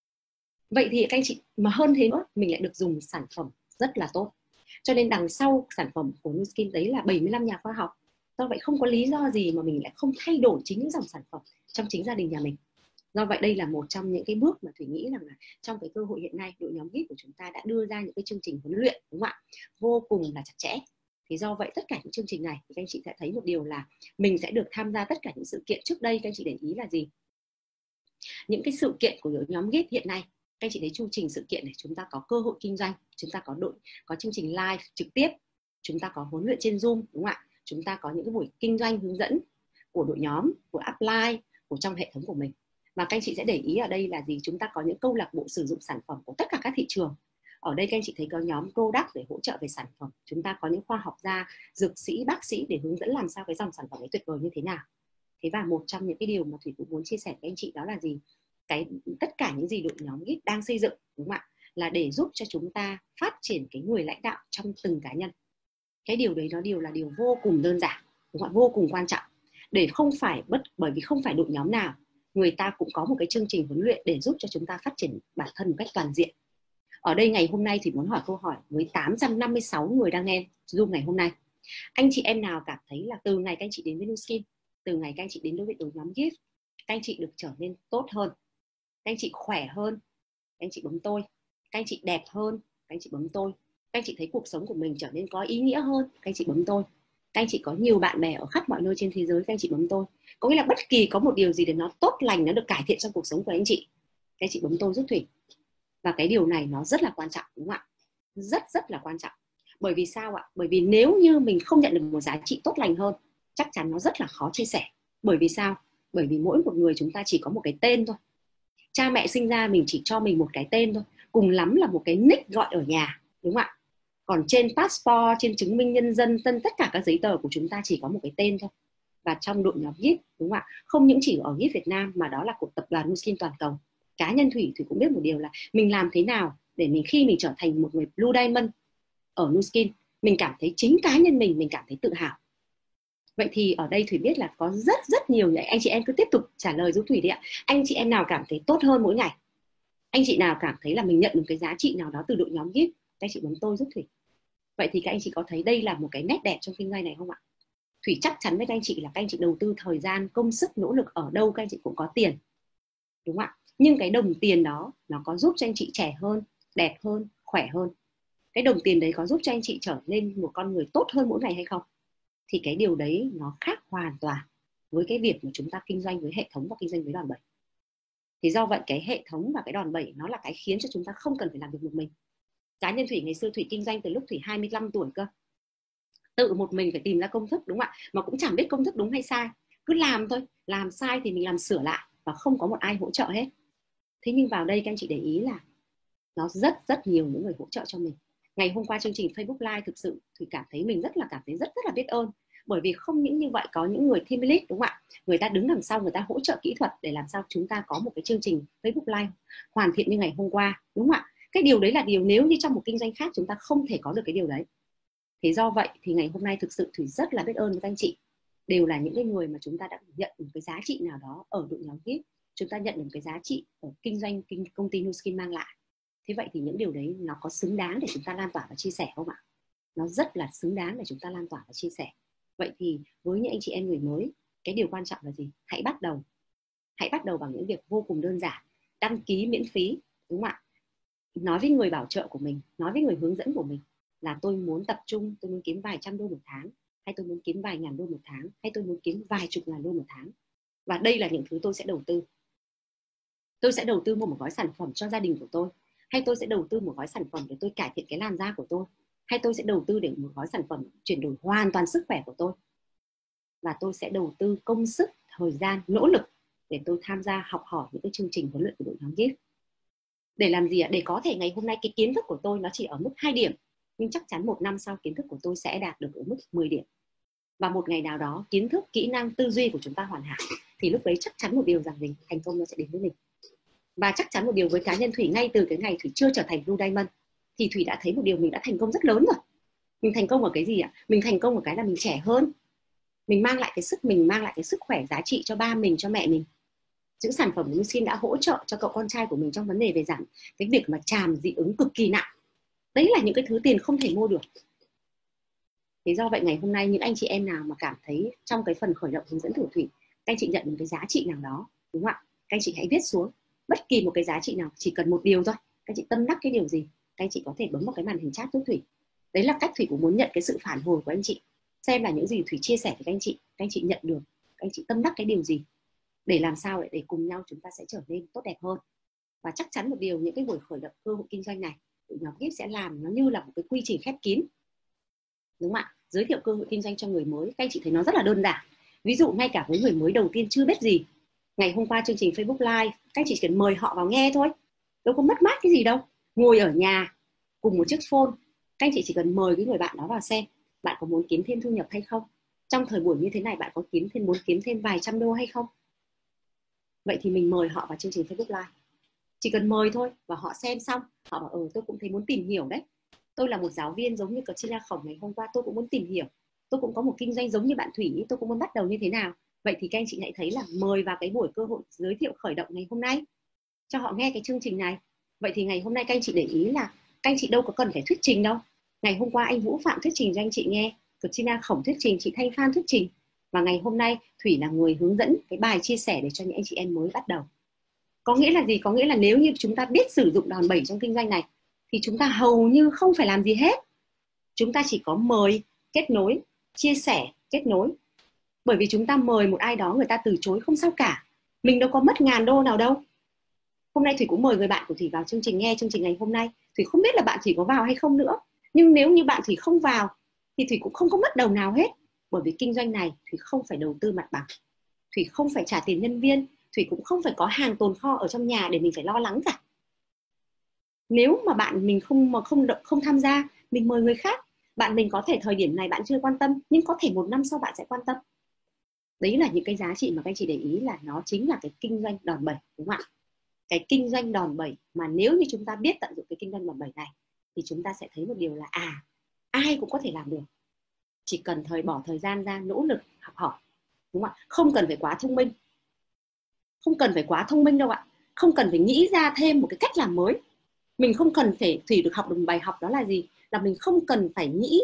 Vậy thì các anh chị mà hơn thế nữa, mình lại được dùng sản phẩm rất là tốt. Cho nên đằng sau sản phẩm của Nu Skin đấy là 75 nhà khoa học. Do vậy không có lý do gì mà mình lại không thay đổi chính những dòng sản phẩm trong chính gia đình nhà mình. Do vậy đây là một trong những cái bước mà Thủy nghĩ rằng là trong cái cơ hội hiện nay, đội nhóm VIP của chúng ta đã đưa ra những cái chương trình huấn luyện, đúng không ạ? Vô cùng là chặt chẽ. Thì do vậy tất cả những chương trình này thì các anh chị sẽ thấy một điều là mình sẽ được tham gia tất cả những sự kiện. Trước đây các anh chị để ý là gì? Những cái sự kiện của đội nhóm VIP hiện nay, các anh chị thấy chương trình sự kiện này, chúng ta có cơ hội kinh doanh, chúng ta có chương trình live trực tiếp, chúng ta có huấn luyện trên Zoom, đúng không ạ? Chúng ta có những cái buổi kinh doanh hướng dẫn của đội nhóm, của upline, của trong hệ thống của mình. Và các anh chị sẽ để ý ở đây là gì? Chúng ta có những câu lạc bộ sử dụng sản phẩm của tất cả các thị trường. Ở đây các anh chị thấy có nhóm product để hỗ trợ về sản phẩm. Chúng ta có những khoa học gia, dược sĩ, bác sĩ để hướng dẫn làm sao cái dòng sản phẩm ấy tuyệt vời như thế nào. Thế và một trong những cái điều mà Thủy cũng muốn chia sẻ với anh chị đó là gì? Tất cả những gì đội nhóm VIP đang xây dựng, đúng không ạ? Là để giúp cho chúng ta phát triển cái người lãnh đạo trong từng cá nhân. Cái điều đấy nó là điều vô cùng đơn giản, đúng không ạ? Vô cùng quan trọng. Để không phải bởi vì không phải đội nhóm nào người ta cũng có một cái chương trình huấn luyện để giúp cho chúng ta phát triển bản thân một cách toàn diện. Ở đây ngày hôm nay thì muốn hỏi câu hỏi với 856 người đang nghe Zoom ngày hôm nay. Anh chị em nào cảm thấy là từ ngày các anh chị đến với Nu Skin, từ ngày các anh chị đến đối với đội nhóm VIP, các anh chị được trở nên tốt hơn, các anh chị khỏe hơn, các anh chị bấm tôi, các anh chị đẹp hơn, các anh chị bấm tôi, các anh chị thấy cuộc sống của mình trở nên có ý nghĩa hơn, các anh chị bấm tôi, các anh chị có nhiều bạn bè ở khắp mọi nơi trên thế giới, các anh chị bấm tôi. Có nghĩa là bất kỳ có một điều gì để nó tốt lành, nó được cải thiện trong cuộc sống của anh chị, các anh chị bấm tôi giúp Thủy. Và cái điều này nó rất là quan trọng, đúng không ạ? rất rất là quan trọng. Bởi vì sao ạ? Bởi vì nếu như mình không nhận được một giá trị tốt lành hơn, chắc chắn nó rất là khó chia sẻ. Bởi vì sao? Bởi vì mỗi một người chúng ta chỉ có một cái tên thôi. Cha mẹ sinh ra mình chỉ cho mình một cái tên thôi, cùng lắm là một cái nick gọi ở nhà, đúng không ạ? Còn trên passport, trên chứng minh nhân dân, tất cả các giấy tờ của chúng ta chỉ có một cái tên thôi. Và trong đội nhóm GIF, đúng không ạ? Không những chỉ ở GIF Việt Nam mà đó là của tập đoàn Nuskin toàn cầu. Cá nhân Thủy cũng biết một điều là mình làm thế nào để khi mình trở thành một người Blue Diamond ở Nuskin, mình cảm thấy chính cá nhân mình cảm thấy tự hào. Vậy thì ở đây Thủy biết là có rất rất nhiều anh chị em cứ tiếp tục trả lời giúp Thủy đi ạ. Anh chị em nào cảm thấy tốt hơn mỗi ngày? Anh chị nào cảm thấy là mình nhận được cái giá trị nào đó từ đội nhóm GIF? Các anh chị bấm tôi giúp Thủy. Vậy thì các anh chị có thấy đây là một cái nét đẹp trong kinh doanh này không ạ? Thủy chắc chắn với các anh chị là các anh chị đầu tư thời gian, công sức, nỗ lực ở đâu các anh chị cũng có tiền, đúng không ạ? Nhưng cái đồng tiền đó nó có giúp cho anh chị trẻ hơn, đẹp hơn, khỏe hơn? Cái đồng tiền đấy có giúp cho anh chị trở nên một con người tốt hơn mỗi ngày hay không? Thì cái điều đấy nó khác hoàn toàn với cái việc mà chúng ta kinh doanh với hệ thống và kinh doanh với đòn bẩy. Thì do vậy cái hệ thống và cái đòn bẩy nó là cái khiến cho chúng ta không cần phải làm việc một mình. Cá nhân Thủy ngày xưa Thủy kinh doanh từ lúc Thủy 25 tuổi cơ, tự một mình phải tìm ra công thức, đúng không ạ? Mà cũng chẳng biết công thức đúng hay sai, cứ làm thôi, làm sai thì mình làm sửa lại và không có một ai hỗ trợ hết. Thế nhưng vào đây các anh chị để ý là nó rất rất nhiều những người hỗ trợ cho mình. Ngày hôm qua chương trình Facebook Live thực sự Thủy cảm thấy mình rất là biết ơn, bởi vì không những như vậy có những người team lead, đúng không ạ? Người ta đứng đằng sau, người ta hỗ trợ kỹ thuật để làm sao chúng ta có một cái chương trình Facebook Live hoàn thiện như ngày hôm qua, đúng không ạ? Cái điều đấy là điều nếu như trong một kinh doanh khác chúng ta không thể có được cái điều đấy. Thế do vậy thì ngày hôm nay thực sự Thủy rất là biết ơn với các anh chị, đều là những cái người mà chúng ta đã nhận một cái giá trị nào đó ở đội nhóm GIF, chúng ta nhận được cái giá trị ở kinh doanh công ty Nuskin mang lại. Thế vậy thì những điều đấy nó có xứng đáng để chúng ta lan tỏa và chia sẻ không ạ? Nó rất là xứng đáng để chúng ta lan tỏa và chia sẻ. Vậy thì với những anh chị em người mới, cái điều quan trọng là gì? Hãy bắt đầu bằng những việc vô cùng đơn giản. Đăng ký miễn phí, đúng không ạ? Nói với người bảo trợ của mình, nói với người hướng dẫn của mình là tôi muốn tập trung, tôi muốn kiếm vài trăm đô một tháng, hay tôi muốn kiếm vài ngàn đô một tháng, hay tôi muốn kiếm vài chục ngàn đô một tháng. Và đây là những thứ tôi sẽ đầu tư. Tôi sẽ đầu tư mua một gói sản phẩm cho gia đình của tôi, hay tôi sẽ đầu tư một gói sản phẩm để tôi cải thiện cái làn da của tôi, hay tôi sẽ đầu tư để một gói sản phẩm chuyển đổi hoàn toàn sức khỏe của tôi. Và tôi sẽ đầu tư công sức, thời gian, nỗ lực để tôi tham gia học hỏi những cái chương trình huấn luyện của đội nhóm GIF. Để làm gì ạ? Để có thể ngày hôm nay cái kiến thức của tôi nó chỉ ở mức 2 điểm, nhưng chắc chắn một năm sau kiến thức của tôi sẽ đạt được ở mức 10 điểm. Và một ngày nào đó kiến thức, kỹ năng, tư duy của chúng ta hoàn hảo, thì lúc đấy chắc chắn một điều rằng gì? Thành công nó sẽ đến với mình. Và chắc chắn một điều với cá nhân Thủy, ngay từ cái ngày Thủy chưa trở thành Blue Diamond thì Thủy đã thấy một điều, mình đã thành công rất lớn rồi. Mình thành công ở cái gì ạ? Mình thành công ở cái là mình trẻ hơn, mình mang lại cái sức khỏe, giá trị cho ba mình, cho mẹ mình. Những sản phẩm của Nuskin đã hỗ trợ cho cậu con trai của mình trong vấn đề về giảm cái việc mà tràm dị ứng cực kỳ nặng. Đấy là những cái thứ tiền không thể mua được. Thế do vậy ngày hôm nay những anh chị em nào mà cảm thấy trong cái phần khởi động hướng dẫn của Thủy, các anh chị nhận được cái giá trị nào đó, đúng không ạ? Các anh chị hãy viết xuống bất kỳ một cái giá trị nào, chỉ cần một điều thôi. Các anh chị tâm đắc cái điều gì, các anh chị có thể bấm vào cái màn hình chat giúp Thủy. Đấy là cách Thủy cũng muốn nhận cái sự phản hồi của anh chị, xem là những gì Thủy chia sẻ với các anh chị nhận được, các anh chị tâm đắc cái điều gì, để làm sao để cùng nhau chúng ta sẽ trở nên tốt đẹp hơn. Và chắc chắn một điều, những cái buổi khởi động cơ hội kinh doanh này, tụi nhóm GIF sẽ làm nó như là một cái quy trình khép kín, đúng không ạ? Giới thiệu cơ hội kinh doanh cho người mới, các anh chị thấy nó rất là đơn giản. Ví dụ ngay cả với người mới đầu tiên chưa biết gì, ngày hôm qua chương trình Facebook Live, các anh chị chỉ cần mời họ vào nghe thôi, đâu có mất mát cái gì đâu. Ngồi ở nhà cùng một chiếc phone, các anh chị chỉ cần mời cái người bạn đó vào xem bạn có muốn kiếm thêm thu nhập hay không, trong thời buổi như thế này bạn có muốn kiếm thêm vài trăm đô hay không. Vậy thì mình mời họ vào chương trình Facebook Live, chỉ cần mời thôi, và họ xem xong họ bảo tôi cũng thấy muốn tìm hiểu đấy, tôi là một giáo viên giống như Katrina Khổng ngày hôm qua, tôi cũng muốn tìm hiểu, tôi cũng có một kinh doanh giống như bạn Thủy, tôi cũng muốn bắt đầu như thế nào. Vậy thì các anh chị hãy thấy là mời vào cái buổi cơ hội giới thiệu khởi động ngày hôm nay, cho họ nghe cái chương trình này. Vậy thì ngày hôm nay các anh chị để ý là các anh chị đâu có cần phải thuyết trình đâu. Ngày hôm qua anh Vũ Phạm thuyết trình cho anh chị nghe, Katrina Khổng thuyết trình, chị Thanh Phan thuyết trình, và ngày hôm nay Thủy là người hướng dẫn cái bài chia sẻ để cho những anh chị em mới bắt đầu. Có nghĩa là gì? Có nghĩa là nếu như chúng ta biết sử dụng đòn bẩy trong kinh doanh này thì chúng ta hầu như không phải làm gì hết. Chúng ta chỉ có mời, kết nối, chia sẻ, kết nối. Bởi vì chúng ta mời một ai đó người ta từ chối không sao cả, mình đâu có mất ngàn đô nào đâu. Hôm nay Thủy cũng mời người bạn của Thủy vào chương trình, nghe chương trình ngày hôm nay. Thủy không biết là bạn Thủy có vào hay không nữa. Nhưng nếu như bạn Thủy không vào thì Thủy cũng không có mất đồng nào hết. Bởi vì kinh doanh này Thủy không phải đầu tư mặt bằng, Thủy không phải trả tiền nhân viên, Thủy cũng không phải có hàng tồn kho ở trong nhà để mình phải lo lắng cả. Nếu mà bạn mình không tham gia, mình mời người khác, bạn mình có thể thời điểm này bạn chưa quan tâm, nhưng có thể 1 năm sau bạn sẽ quan tâm. Đấy là những cái giá trị mà các anh chị để ý, là nó chính là cái kinh doanh đòn bẩy, đúng không ạ? Cái kinh doanh đòn bẩy mà nếu như chúng ta biết tận dụng cái kinh doanh đòn bẩy này thì chúng ta sẽ thấy một điều là ai cũng có thể làm được, chỉ cần bỏ thời gian ra, nỗ lực học hỏi, đúng không ạ? Không cần phải quá thông minh, không cần phải quá thông minh đâu ạ, không cần phải nghĩ ra thêm một cái cách làm mới. Mình không cần phải Thủy được học được bài học đó là gì, là mình không cần phải nghĩ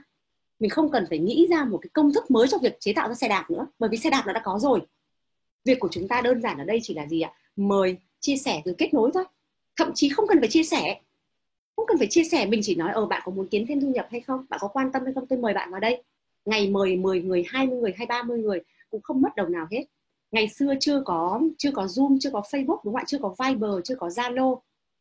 ra một cái công thức mới cho việc chế tạo ra xe đạp nữa, bởi vì xe đạp nó đã có rồi. Việc của chúng ta đơn giản ở đây chỉ là gì ạ? Mời, chia sẻ, rồi kết nối thôi. Thậm chí không cần phải chia sẻ, mình chỉ nói bạn có muốn kiếm thêm thu nhập hay không, bạn có quan tâm hay không, tôi mời bạn vào đây. Ngày mời 10 người, 20 người hay 30 người cũng không mất đồng nào hết. Ngày xưa chưa có Zoom, chưa có Facebook, đúng không ạ? Chưa có Viber, chưa có Zalo,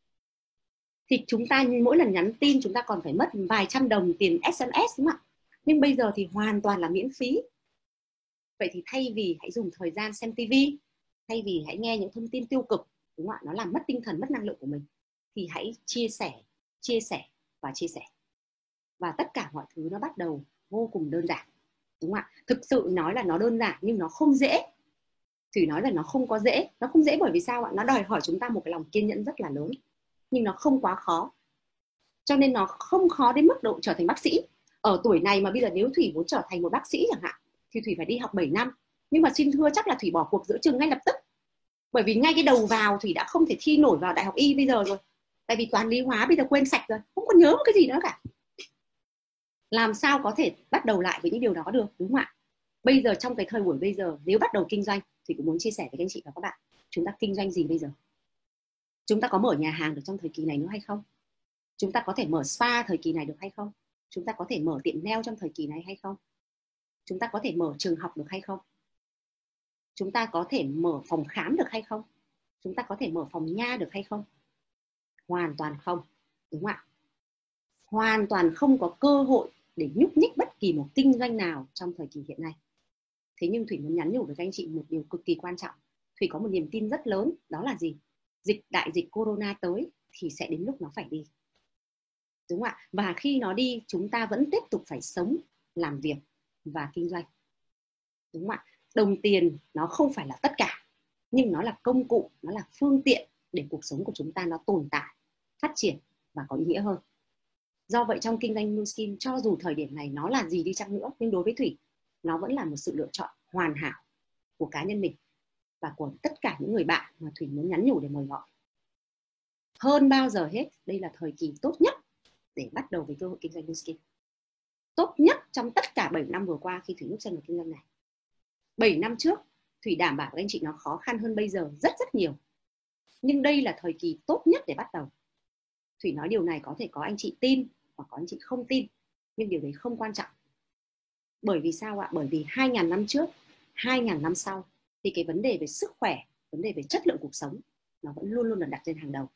thì chúng ta mỗi lần nhắn tin chúng ta còn phải mất vài trăm đồng tiền SMS, đúng không ạ? Nhưng bây giờ thì hoàn toàn là miễn phí. Vậy thì thay vì hãy dùng thời gian xem TV, thay vì hãy nghe những thông tin tiêu cực, đúng không ạ, nó làm mất tinh thần, mất năng lượng của mình, thì hãy chia sẻ và chia sẻ. Và tất cả mọi thứ nó bắt đầu vô cùng đơn giản, đúng không ạ? Thực sự nói là nó đơn giản nhưng nó không dễ. Thủy nói là nó không có dễ, nó không dễ bởi vì sao ạ? Nó đòi hỏi chúng ta một cái lòng kiên nhẫn rất là lớn, nhưng nó không quá khó. Cho nên nó không khó đến mức độ trở thành bác sĩ. Ở tuổi này mà bây giờ nếu Thủy muốn trở thành một bác sĩ chẳng hạn thì Thủy phải đi học 7 năm. Nhưng mà xin thưa chắc là Thủy bỏ cuộc giữa chừng ngay lập tức. Bởi vì ngay cái đầu vào Thủy đã không thể thi nổi vào đại học y bây giờ rồi. Tại vì toán lý hóa bây giờ quên sạch rồi, không còn nhớ một cái gì nữa cả. Làm sao có thể bắt đầu lại với những điều đó được, đúng không ạ? Bây giờ trong cái thời buổi bây giờ, nếu bắt đầu kinh doanh thì cũng muốn chia sẻ với các anh chị và các bạn, chúng ta kinh doanh gì bây giờ? Chúng ta có mở nhà hàng được trong thời kỳ này nữa hay không? Chúng ta có thể mở spa thời kỳ này được hay không? Chúng ta có thể mở tiệm nail trong thời kỳ này hay không? Chúng ta có thể mở trường học được hay không? Chúng ta có thể mở phòng khám được hay không? Chúng ta có thể mở phòng nha được hay không? Hoàn toàn không, đúng không ạ? Hoàn toàn không có cơ hội để nhúc nhích bất kỳ một kinh doanh nào trong thời kỳ hiện nay. Thế nhưng Thủy muốn nhắn nhủ với các anh chị một điều cực kỳ quan trọng. Thủy có một niềm tin rất lớn, đó là gì? Đại dịch corona tới thì sẽ đến lúc nó phải đi, đúng không ạ? Và khi nó đi, chúng ta vẫn tiếp tục phải sống, làm việc và kinh doanh, đúng không ạ? Đồng tiền nó không phải là tất cả, nhưng nó là công cụ, nó là phương tiện để cuộc sống của chúng ta nó tồn tại, phát triển và có ý nghĩa hơn. Do vậy trong kinh doanh Nu Skin, cho dù thời điểm này nó là gì đi chăng nữa, nhưng đối với Thủy nó vẫn là một sự lựa chọn hoàn hảo của cá nhân mình và của tất cả những người bạn mà Thủy muốn nhắn nhủ để mời gọi. Hơn bao giờ hết, đây là thời kỳ tốt nhất để bắt đầu với cơ hội kinh doanh Nu Skin. Tốt nhất trong tất cả 7 năm vừa qua khi Thủy bước chân vào kinh doanh này. 7 năm trước Thủy đảm bảo các anh chị nó khó khăn hơn bây giờ rất rất nhiều. Nhưng đây là thời kỳ tốt nhất để bắt đầu. Thủy nói điều này có thể có anh chị tin hoặc có anh chị không tin, nhưng điều đấy không quan trọng. Bởi vì sao ạ? Bởi vì 2.000 năm trước, 2.000 năm sau thì cái vấn đề về sức khỏe, vấn đề về chất lượng cuộc sống nó vẫn luôn luôn được đặt lên hàng đầu.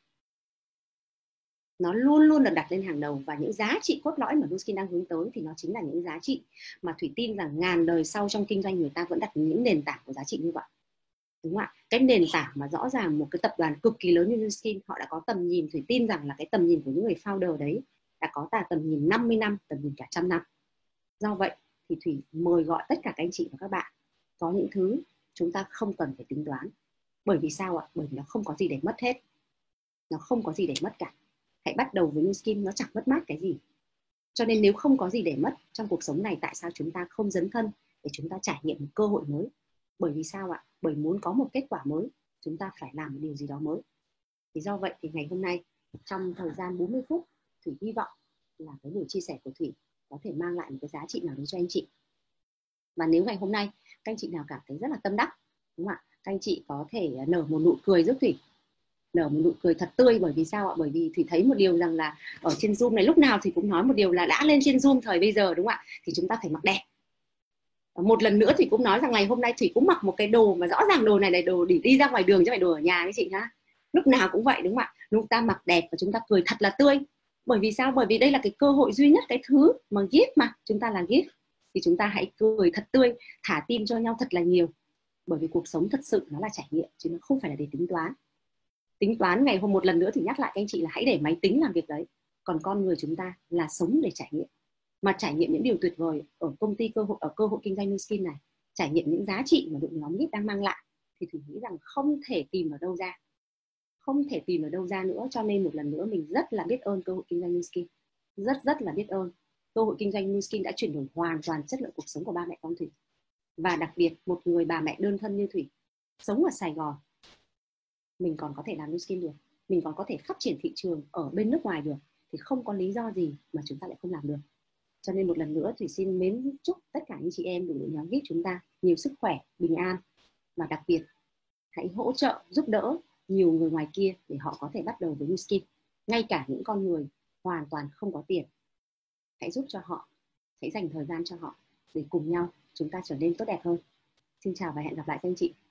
Nó luôn luôn được đặt lên hàng đầu, và những giá trị cốt lõi mà Nu Skin đang hướng tới thì nó chính là những giá trị mà Thủy tin rằng ngàn đời sau trong kinh doanh người ta vẫn đặt những nền tảng của giá trị như vậy, đúng không ạ? Cái nền tảng mà rõ ràng một cái tập đoàn cực kỳ lớn như Nu Skin họ đã có tầm nhìn. Thủy tin rằng là cái tầm nhìn của những người founder đấy đã có tầm nhìn 50 năm, tầm nhìn cả 100 năm. Do vậy thì Thủy mời gọi tất cả các anh chị và các bạn, có những thứ chúng ta không cần phải tính toán. Bởi vì sao ạ? Bởi vì nó không có gì để mất hết. Nó không có gì để mất cả. Hãy bắt đầu với Nu Skin, nó chẳng mất mát cái gì. Cho nên nếu không có gì để mất trong cuộc sống này, tại sao chúng ta không dấn thân để chúng ta trải nghiệm một cơ hội mới? Bởi vì sao ạ? Bởi muốn có một kết quả mới, chúng ta phải làm một điều gì đó mới. Thì do vậy thì ngày hôm nay, trong thời gian 40 phút, Thủy hy vọng là cái buổi chia sẻ của Thủy có thể mang lại một cái giá trị nào đấy cho anh chị. Và nếu ngày hôm nay các anh chị nào cảm thấy rất là tâm đắc, đúng không ạ? Các anh chị có thể nở một nụ cười giúp Thủy, nở một nụ cười thật tươi. Bởi vì sao ạ? Bởi vì Thủy thấy một điều rằng là ở trên Zoom này lúc nào Thủy cũng nói một điều là đã lên trên Zoom thời bây giờ, đúng không ạ? Thì chúng ta phải mặc đẹp. Một lần nữa Thủy cũng nói rằng ngày hôm nay Thủy cũng mặc một cái đồ mà rõ ràng đồ này là đồ để đi ra ngoài đường chứ phải đồ ở nhà với chị nhá. Lúc nào cũng vậy, đúng không ạ? chúng ta mặc đẹp và chúng ta cười thật là tươi. Bởi vì sao? Bởi vì đây là cái cơ hội duy nhất, cái thứ mà gift mà, chúng ta là gift, thì chúng ta hãy cười thật tươi, thả tim cho nhau thật là nhiều. Bởi vì cuộc sống thật sự nó là trải nghiệm, chứ nó không phải là để tính toán. Tính toán ngày hôm một lần nữa thì nhắc lại các anh chị là hãy để máy tính làm việc đấy. Còn con người chúng ta là sống để trải nghiệm, mà trải nghiệm những điều tuyệt vời ở công ty cơ hội kinh doanh Nu Skin này, trải nghiệm những giá trị mà đội nhóm gift đang mang lại, thì Thủy nghĩ rằng không thể tìm ở đâu ra, không thể tìm ở đâu ra nữa. Cho nên một lần nữa mình rất là biết ơn cơ hội kinh doanh Nu Skin, rất là biết ơn cơ hội kinh doanh Nu Skin đã chuyển đổi hoàn toàn chất lượng cuộc sống của ba mẹ con Thủy. Và đặc biệt một người bà mẹ đơn thân như Thủy, sống ở Sài Gòn, mình còn có thể làm Nu Skin được, mình còn có thể phát triển thị trường ở bên nước ngoài được, thì không có lý do gì mà chúng ta lại không làm được. Cho nên một lần nữa Thủy xin mến chúc tất cả những chị em của đội nhóm VIP chúng ta nhiều sức khỏe, bình an, và đặc biệt hãy hỗ trợ giúp đỡ nhiều người ngoài kia để họ có thể bắt đầu với Nu Skin. Ngay cả những con người hoàn toàn không có tiền, hãy giúp cho họ, hãy dành thời gian cho họ để cùng nhau chúng ta trở nên tốt đẹp hơn. Xin chào và hẹn gặp lại các anh chị.